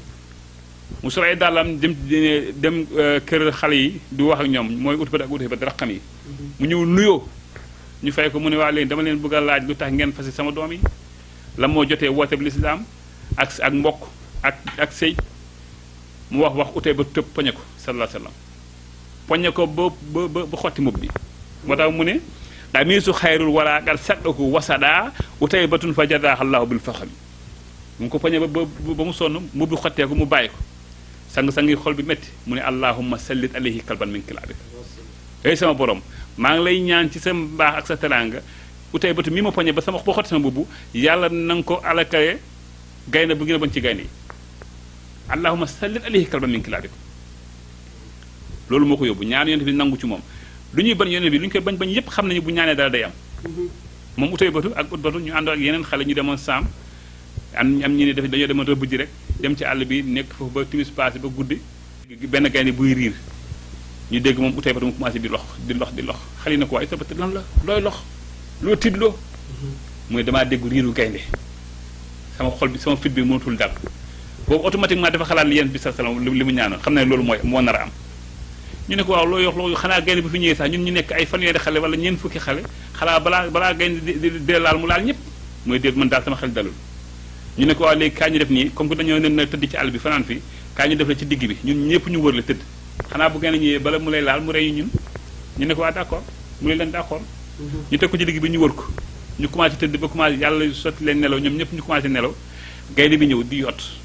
mu sol ay dàllam dem kër xale yi di wax ak ñoom mooy Utbatu ak Utaybatu raxam yi mu ñëw nuyoo ñu fay ko mu ne waa léegi dama leen bëgg a laaj lu tax ngeen fase sama doom yi la moo jotee woote bi lislaam ak mbokk ak sëy mu wax Utaybatu tëb poñe ko sallallahu alayhi wa sallam poñe ko ba xotti mbubb bi moo tax mu ne qamiisu xayrul waraa qad saddahu wasadaa Utaybatun fa jazaaha Allahu bil faxri mu ko poñe ba mu sonn mbubb bi xotteeku mu bàyyi ko sang-sang yi xol bi métti mu ne allahumma sallit alayhi kalban min kilaabika ay sama borom maa ngi lay ñaan ci sa mbaax ak sa teraanga Utaybatu mi ma poñe ba xotti sama mbubb yàlla na nga ko alakale gaynde bu gën a bon ci gaynde yi allahumma sallit alayhi kalban min kilaabika loolu moo ko yóbbu ñaan yonent bi nangu ci moom lu ñuy bañ yonent bi lu ñu koy bañ yépp xam nañu bu ñaanee dara day am moom Utaybatu ak Utbatu ñu àndoo ak yeneen xale ñu demoon saam am ñi ne dañoo demoon rëbb ji rek dem ci àll bi nekk foofu ba timis passé ba guddi benn gaynde buy riir ñu dégg moom Utaybatu mu commencé di lox xale yi na ko waaye Utaybatu lan la looy lox loo tiitloo mu ne damaa dégg riiru gaynde sama xol bi sama fit bi mënatul dal boobu automatiquement dafa xalaat li yéen bi sa salam li mu ñaanoon xam ne loolu moo nar a am ñu ne ko waaw loo yox loo xanaa gaynde bu fi ñëwee sax ñun ñu nekk ay fanweeri xale wala ñeent fukki xale xanaa balaa gaynde di laal mu laal ñëpp mooy déet man daal sama xel dalul ñu ne ko waaw léegi kaa ñu def nii comme que dañoo nen na tëdd ci àll bi fanaan fii kaa ñu def la ci digg bi ñun ñëpp ñu wër la tëdd xanaa bu gaynde ñëwee bala mu lay laal mu rey ñun ñu ne ko waa d'accord mu leen d'accord ñu teg ko ci digg bi ñu wër ko ñu commencé tëdd ba commencé yàlla sotti leen nelaw ñoom ñëpp ñu commencé nelaw gaynde bi ñëw di yott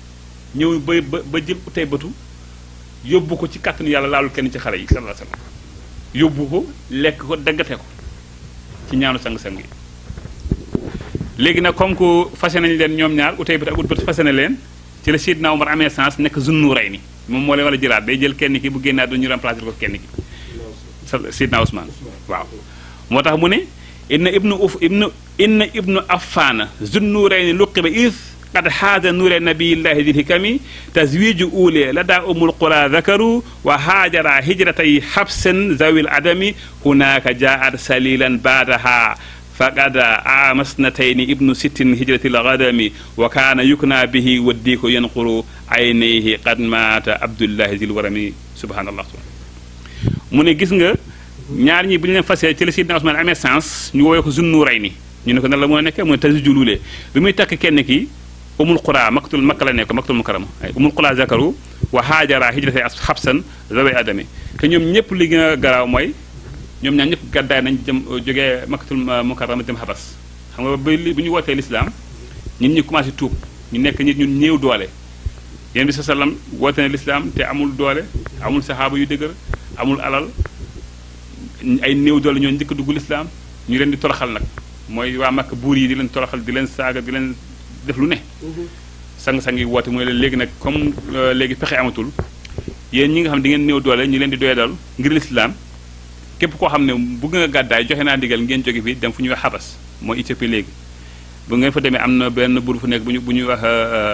ñëw ba jël utay batu yóbbu ko ci kàttanu yàlla laalul kenn ci xale yi sallallahu alayhi wasallam yóbbu ko lekk ko daggate ko ci ñaanu sang-sang yi léegi nag comme que fase nañ leen ñoom ñaar utay batu ak ut batu fase na leen ci la Seydina Omar amee sens nekk Zunnurayni moom moo leen war a jëlaat day jël kenn ki bu génnaat du ñu remplacer ko kenn ki Seydina Ousmane waaw moo tax mu ne inna ibnu affaana Zunnurayni luqiba is qad xaaza nuure nabiyillahi dil hikami tazwiju uule la daa umul qura zakaru wa haajara hijratay xabsen zawil adami hunaka jaat salilan baadaha faqad amasnatayni ibnu sittin hijratil gadami wa kaana yukna bihi waddiiko yanquru aynayhi qad maata abdullahi zil warami subhanallah mu ne gis nga ñaar ñi bu ñu leen fasee ci la Sidna Ousmane amee sens ñu woowee ko Zunnurayni ñu ne ko nan la moo nekkee mu ne tazwiju luulee bi muy takk kenn ki umul qura maktul makka la nekk maktul mukarrama ay umul qura zakaru wa haajara hijratay xabsan zawil adami te ñoom ñëpp li gën a garaaw mooy ñoom ñaar ñëpp gàddaay nañ jëm jógee makkatul mukarrama dem xabas xam nga ba bu ñu wootee lislaam ñun ñi commencé tuub ñu nekk nit ñun néew doole yéen bi sa sallam woote ne lislaam te amul doole amul saxaaba yu dëgër amul alal ay néew doole ñoo njëkk dugg lislaam ñu leen di toroxal nag mooy waa Makka buur yi di leen toroxal di leen saaga di leen def lu ne sang-sang yi woote mooy leen léegi nag comme léegi pexe amatul yéen ñi nga xam di ngeen néew doole ñu leen di doyadal ngir lislaam képp koo xam ne bëgg nga gàddaay joxe naa digal ngeen jóge fi dem fu ñuy wax xabas mooy Éthiopie léegi bu ngeen fa demee am na benn buur fu nekk bu ñuy wax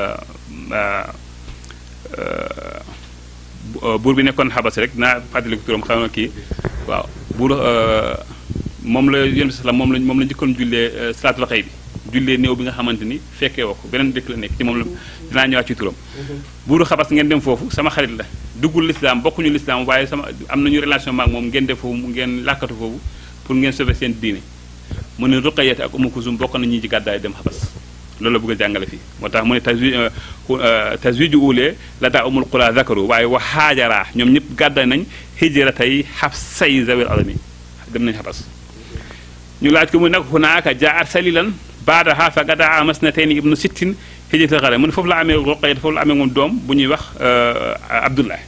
buur bi nekkoon xabas rek naa fàttaliku turam xam na kii waaw buur moom la yéen bi moom la njëkkoon jullee salaatul xëy bi jullee néew bi nga xamante ni fekkee woo ko beneen dëkk la nekk ci moom la dinaa ñëwaat ci turam buuru xabas ngeen dem foofu sama xarit la duggul lislaam bokkuñu lislaam waaye sama am nañu relation maak moom ngeen def foofu ngeen làkkatu foofu pour ngeen sauver seen diine mu ne Ruqayyata ak Umu Kulsum bokk nañu ci gàddaay dem xabas loolu la bëgg a jàngale fii moo tax mu ne tazwiju ulee la daa umul qura zakaru waaye wa haajara ñoom ñëpp gàddaay nañ hijratay xabsay zawil adami dem nañ xabas ñu laaj ko mu nag hunaaka jaat salilan baadaha fa gada masnatayni ibnu sittin hijratil gadami mu ne foofu la amee Ruqayyata foofu la amee moom doom bu ñuy wax Abdullah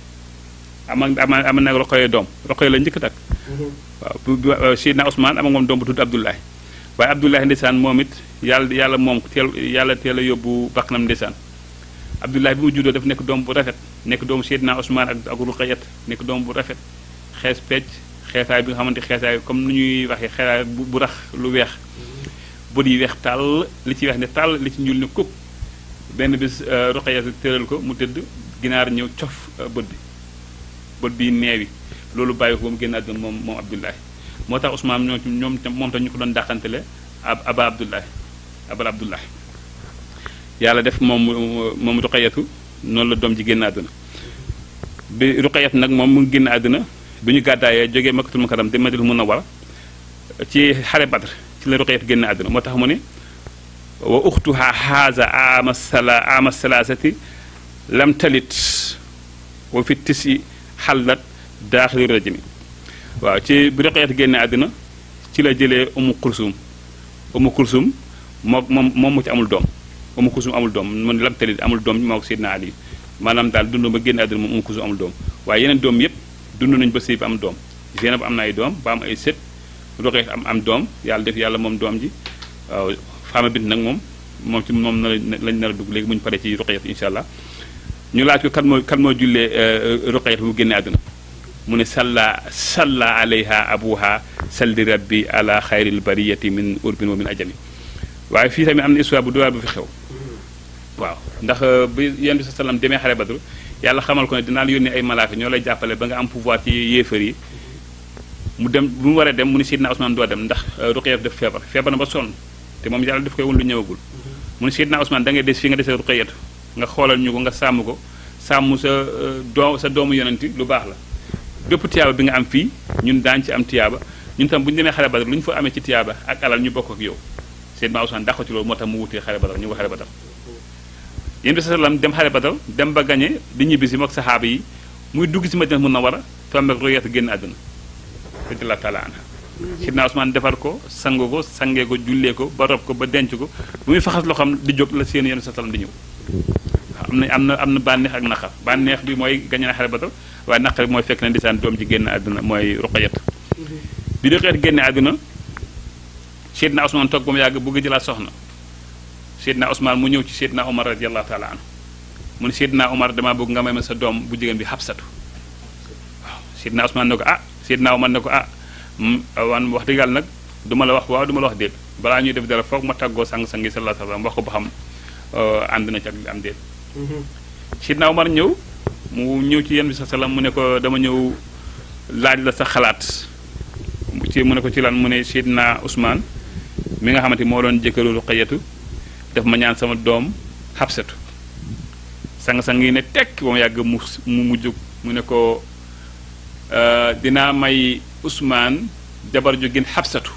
ama nag Ruqayya doom Ruqayya la njëkk takk waaw Seydina Ousmane ama moom doom bu tudd Abdullah waaye Abdullah ndeysaan moom it yàlla moom teel a yóbbu bakkanam ndeysaan Abdullah bi mu juddoo daf nekk doom bu rafet nekk doomu Seydina Ousmane ak Ruqayyat nekk doom bu rafet xees pecc xeesaay bi nga xamante xeesaay comme nu ñuy waxee xeesaay bu rax lu weex bët yi weex tàll li ci weex ne tàll li ci ñuul ne kuk benn bis Ruqayyat tëral ko mu tëdd ginaar ñëw cof bët bi neewi loolu bàyyi ko ba mu génn àdduna moom Abdullah moo tax Ousmane moom tam ñu ko doon dàqantele aba Abdullah yàlla def moom Ruqayyatu noonu la doom ji génn àdduna bi Ruqayyatu nag moom mu ngi génn àdduna bi ñu gàddaayee jógee Makkatul Mukarram dem Madinatul Munawwara ci xare Badr ci la Ruqayyatu génn àdduna moo tax mu ne wa uxtuha haaza ama salaasati lam talit wa fi tisi xallat daaxili rajmi waaw ci bi Ruqayyatu génne àddina ci la jëlee Umu Kulsum moom mu ci amul doom Umu Kulsum amul doom man lam talit amul doom moo ko Seydina Ali maanaam daal dund ba génne àddina moom Umu Kulsum amul doom waaye yeneen doom yëpp dund nañu ba sëy ba am doom Zeynab am na ay doom ba am ay sët Ruqayyatu am doom yàlla def yàlla moom doom ji waaw Faama Bint nag moom ci moom lañ nar a dugg léegi bu ñu paree ci Ruqayyatu incha allah ñu laaj ko kan moo jullee Ruqayyatu mu génne àdduna mu ne salla alayha abuha salli rabbi ala xayril bariyati min urbin wa min ajami waaye fii tamit am na histoire bu doy bu fi xew waaw ndax bi yonent bi sallam demee xare Badr yàlla xamal ko ne dinaa la yónnee ay malaaka ñoo lay jàppale ba nga am pouvoir ci yéefar yi mu dem bu mu waree dem mu ne Seydina Ousmane doo dem ndax Ruqayyatu def feebar na ba sonn te moom yàlla daf koy won lu ñëwagul mu ne Seydina Ousmane da ngay des fii nga desee Ruqayyatu nga xoolal ñu ko nga sàmm ko sàmm sa doomu yonenti lu baax la bépp tiyaaba bi nga am fii ñun daañu ci am tiyaaba ñun tam bu ñu demee xare Badar lu ñu fa amee ci tiyaaba ak alal ñu bokk ak yow Seydina Ousmane dàq ci loolu moo tax mu wutee xare Badar ñu ko xare Badar yéen bi sallam dem xare Badar dem ba gañe di ñibbisi mook saxaaba yi muy dugg si Madina Munawwara tombe ak Ruqayyatu génn àdduna radiyallahu taala anha Seydina Ousmane defar ko sangu ko sangee ko jullee ko ba rob ko ba denc ko bu muy faxas loo xam di jóg la seen yéen sallam di ñëw am na bànneex ak naqar bànneex bi mooy gañe na xare Badar waaye naqar bi mooy fekk na ndisaan doom ji génn àdduna mooy Ruqayyat bi Ruqayyat génne àdduna Seydina Ousmane toog ba mu yàgg bëgg jëlaat soxna Seydina Ousmane mu ñëw ci Seydina Omar radiyallahu taala anhu mu ne Seydina Omar damaa bëgg nga may ma sa doom bu jigéen bi Xabsatu waaw Seydina Ousmane ne ko Seydina Omar ne ko wan wax dëgg yàlla nag du ma la wax waaw du ma la wax déet balaa ñuy def dara foog ma tàggoo sang-sang yi sallallahu alayhi wa sallam wax ko ba xam ànd na ci ak am déet Seydina Omar ñëw mu ñëw ci yenn bi sa salaam mu ne ko dama ñëw laaj la sa xalaat mu ne ko ci lan mu ne Seydina Ousmane mi nga xamante moo doon jëkkëru Ruqayyatu daf ma ñaan sama doom Xabsatu sang-sang yi ne tekk ba mu yàgg mu jóg mu ne ko dinaa may Ousmane jabar ju gën Xabsatu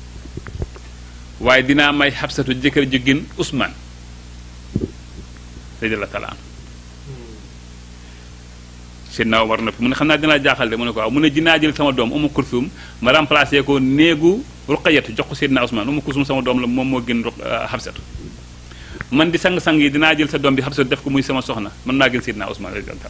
waaye dinaa may Xabsatu jëkkër ju gën Ousmane radiyallahu taala anhu Seydina Omar na fi mu ne xam naa dinaa jaaxal de mu ne ko waaw mu ne dinaa jël sama doom Umu Kulsum ma remplacé ko néegu Ruqayyatu jox ko Seydina Ousmane Umu Kulsum sama doom la moom moo gën Xabsatu man di sang-sang yi dinaa jël sa doom bi Xabsatu def ko muy sama soxna man maa gën Seydina Ousmane radiyallahu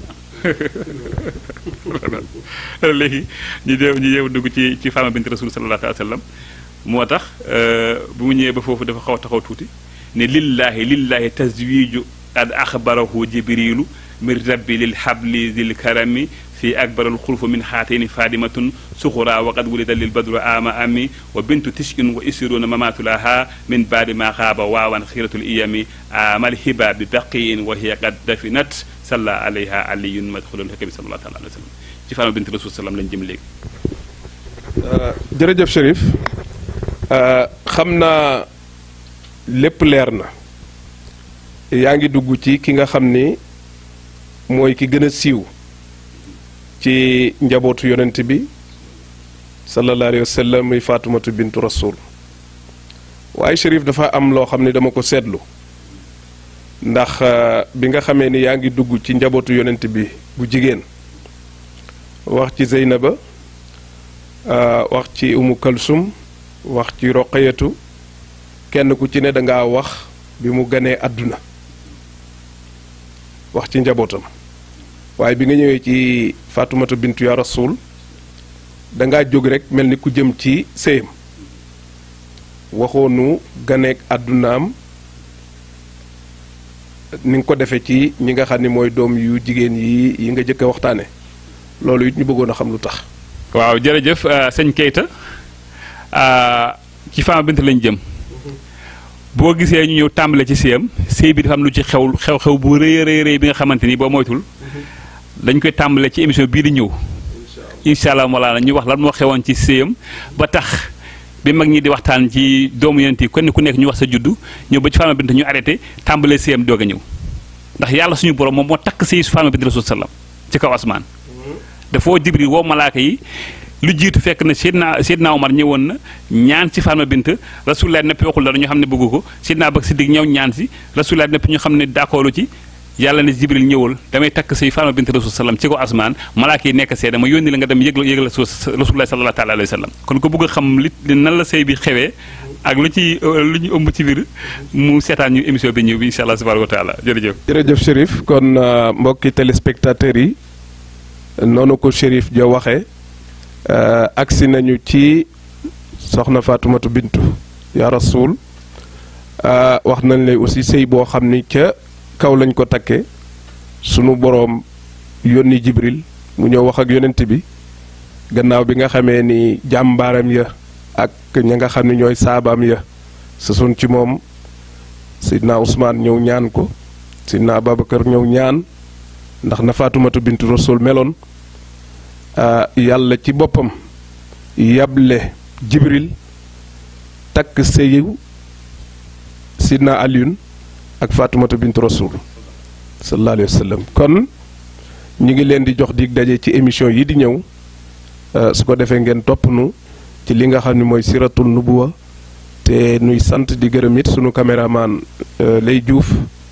taala léegi ñu jéem dugg ci Fatima bint Rasul sallallahu alayhi wa sallam moo tax bu mu ñëwee ba foofu dafa xaw a taxaw tuuti ne lillahi tazwiju qad axbarahu jibrilu min rabbi lil habli dil karami fi akbaral xulfu min xaatayni fadimatun suxura wa qad wulida lil badru ama ami wa bintu tishin wa isiruna mamatulaha min baadi ma xaaba waawan xiratul iyami amal hiba bi baqiin wa hiya qad dafinat salla alayha aliyun madxulul hakabi sallallahu taala alayhi wa sallam ci Fatima bint Rasul sallam lañ jëm léegi. jërëjëf Chérif xam naa lépp leer na yaa ngi dugg ci ki nga xam ni mooy ki gën a siiw ci njabootu yonent bi sallallahu alayhi wa sallam muy Faatumatu bintu Rasul waaye Chérif dafa am loo xam ni dama ko seetlu ndax bi nga xamee ni yaa ngi dugg ci njabootu yonent bi bu jigéen wax ci Zeynaba wax ci Umu Kalsum wax ci Roqayatu kenn ku ci ne dangaa wax bi mu ganee àdduna wax ci njabootam waaye bi nga ñëwee ci Faatumata bintu ya Rasul dangaa jóg rek mel ni ku jëm ci séyam waxoonu ganeek àddunaam ni nga ko defee ci ñi nga xam ni mooy doom yu jigéen yi nga jëkk a waxtaane loolu it ñu bëggoon a xam lu tax. waaw jërëjëf sëñ Keita ci Fatima bint lañ jëm boo gisee ñu ñëw tàmbale ci séyam séy bi dafa am lu ci xew bu rëy bi nga xamante ni boo moytul dañ koy tàmbale ci émission bii di ñëw incha allah moolaana ñu wax lan moo xewoon ci séyam ba tax bi mag ñi di waxtaan ci doomu yonent yi kenn ku nekk ñu wax sa juddu ñëw ba ci Fatima bint ñu arrêté tàmbale séyam doog a ñëw ndax yàlla suñu borom moom moo takk séy su Fatima bint Rasul sallam ci kaw asmaan dafoo Jibril woo malaaka yi lu jiitu fekk na Seydina Omar ñëwoon na ñaan si Fatima bint Rasulullah neppi waxul dara ñu xam ne bëggu ko Seydina Abubakar Siddiq ñëw ñaan si Rasulullah neppi ñu xam ne d'accordu ci yàlla ne Jibril ñëwul damay takk say Fatima bint Rasul sallam ci ko asmaan malaaka yi nekk seede ma yónni la nga dem yëg la Rasulullah sallallahu taala alayhi wa sallam kon ko bëgg a xam li nan la sëy bi xewee ak lu ñu ëmb ci biir mu seetaan ñu émission bi ñëw bi incha allah subhanahu wa taala jërëjëf. jërëjëf Chérif kon mbokki téléspectateurs yi noonu ko Chérif jo waxee agsi nañu ci soxna Faatumatu bintu ya Rasul wax nañ lay aussi sëy boo xam ni ca kaw lañ ko takkee sunu boroom yónni Jibril mu ñëw wax ak yonent bi gannaaw bi nga xamee ni jàmbaaram ya ak ña nga xam ni ñooy saabaam ya sësoon ci moom Seydina Ousmane ñëw ñaan ko Seydina Ababacar ñëw ñaan ndax na Faatumatu bintu Rasul meloon yàlla ci boppam yable Jibril takk sëyu Sidna Aliyun ak Faatumata bintu Rasul sallallahu alayhi wa sallam kon ñu ngi leen di jox dig daje ci émission yi di ñëw su ko defee ngeen topp nu ci li nga xam ne mooy siratul nubuwa te nuy sant di gërëm it sunu caméraman Lay Diouf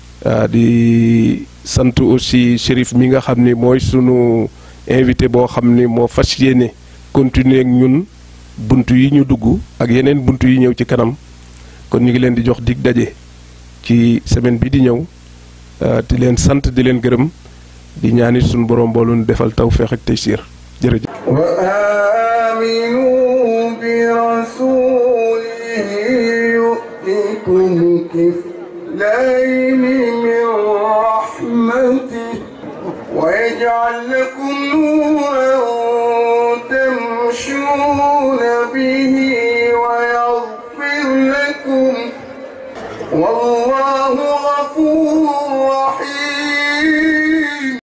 di sant aussi Chérif mi nga xam ni mooy sunu invité boo xam ni moo fas yéene continuer ak ñun bunt yi ñu dugg ak yeneen bunt yi ñëw ci kanam kon ñu ngi leen di jox dig daje ci semaine bi di ñëw di leen sant di leen gërëm di ñaanit suñu borom boolu nu defal tawfeex ak taysiir jërëjëf. wa aminu bi rasulihi yu'tikum kiflayni min rahmatihi wa yaj'al lakum nuran tamshuna bihi wa yaghfir lakum wallahu ghafur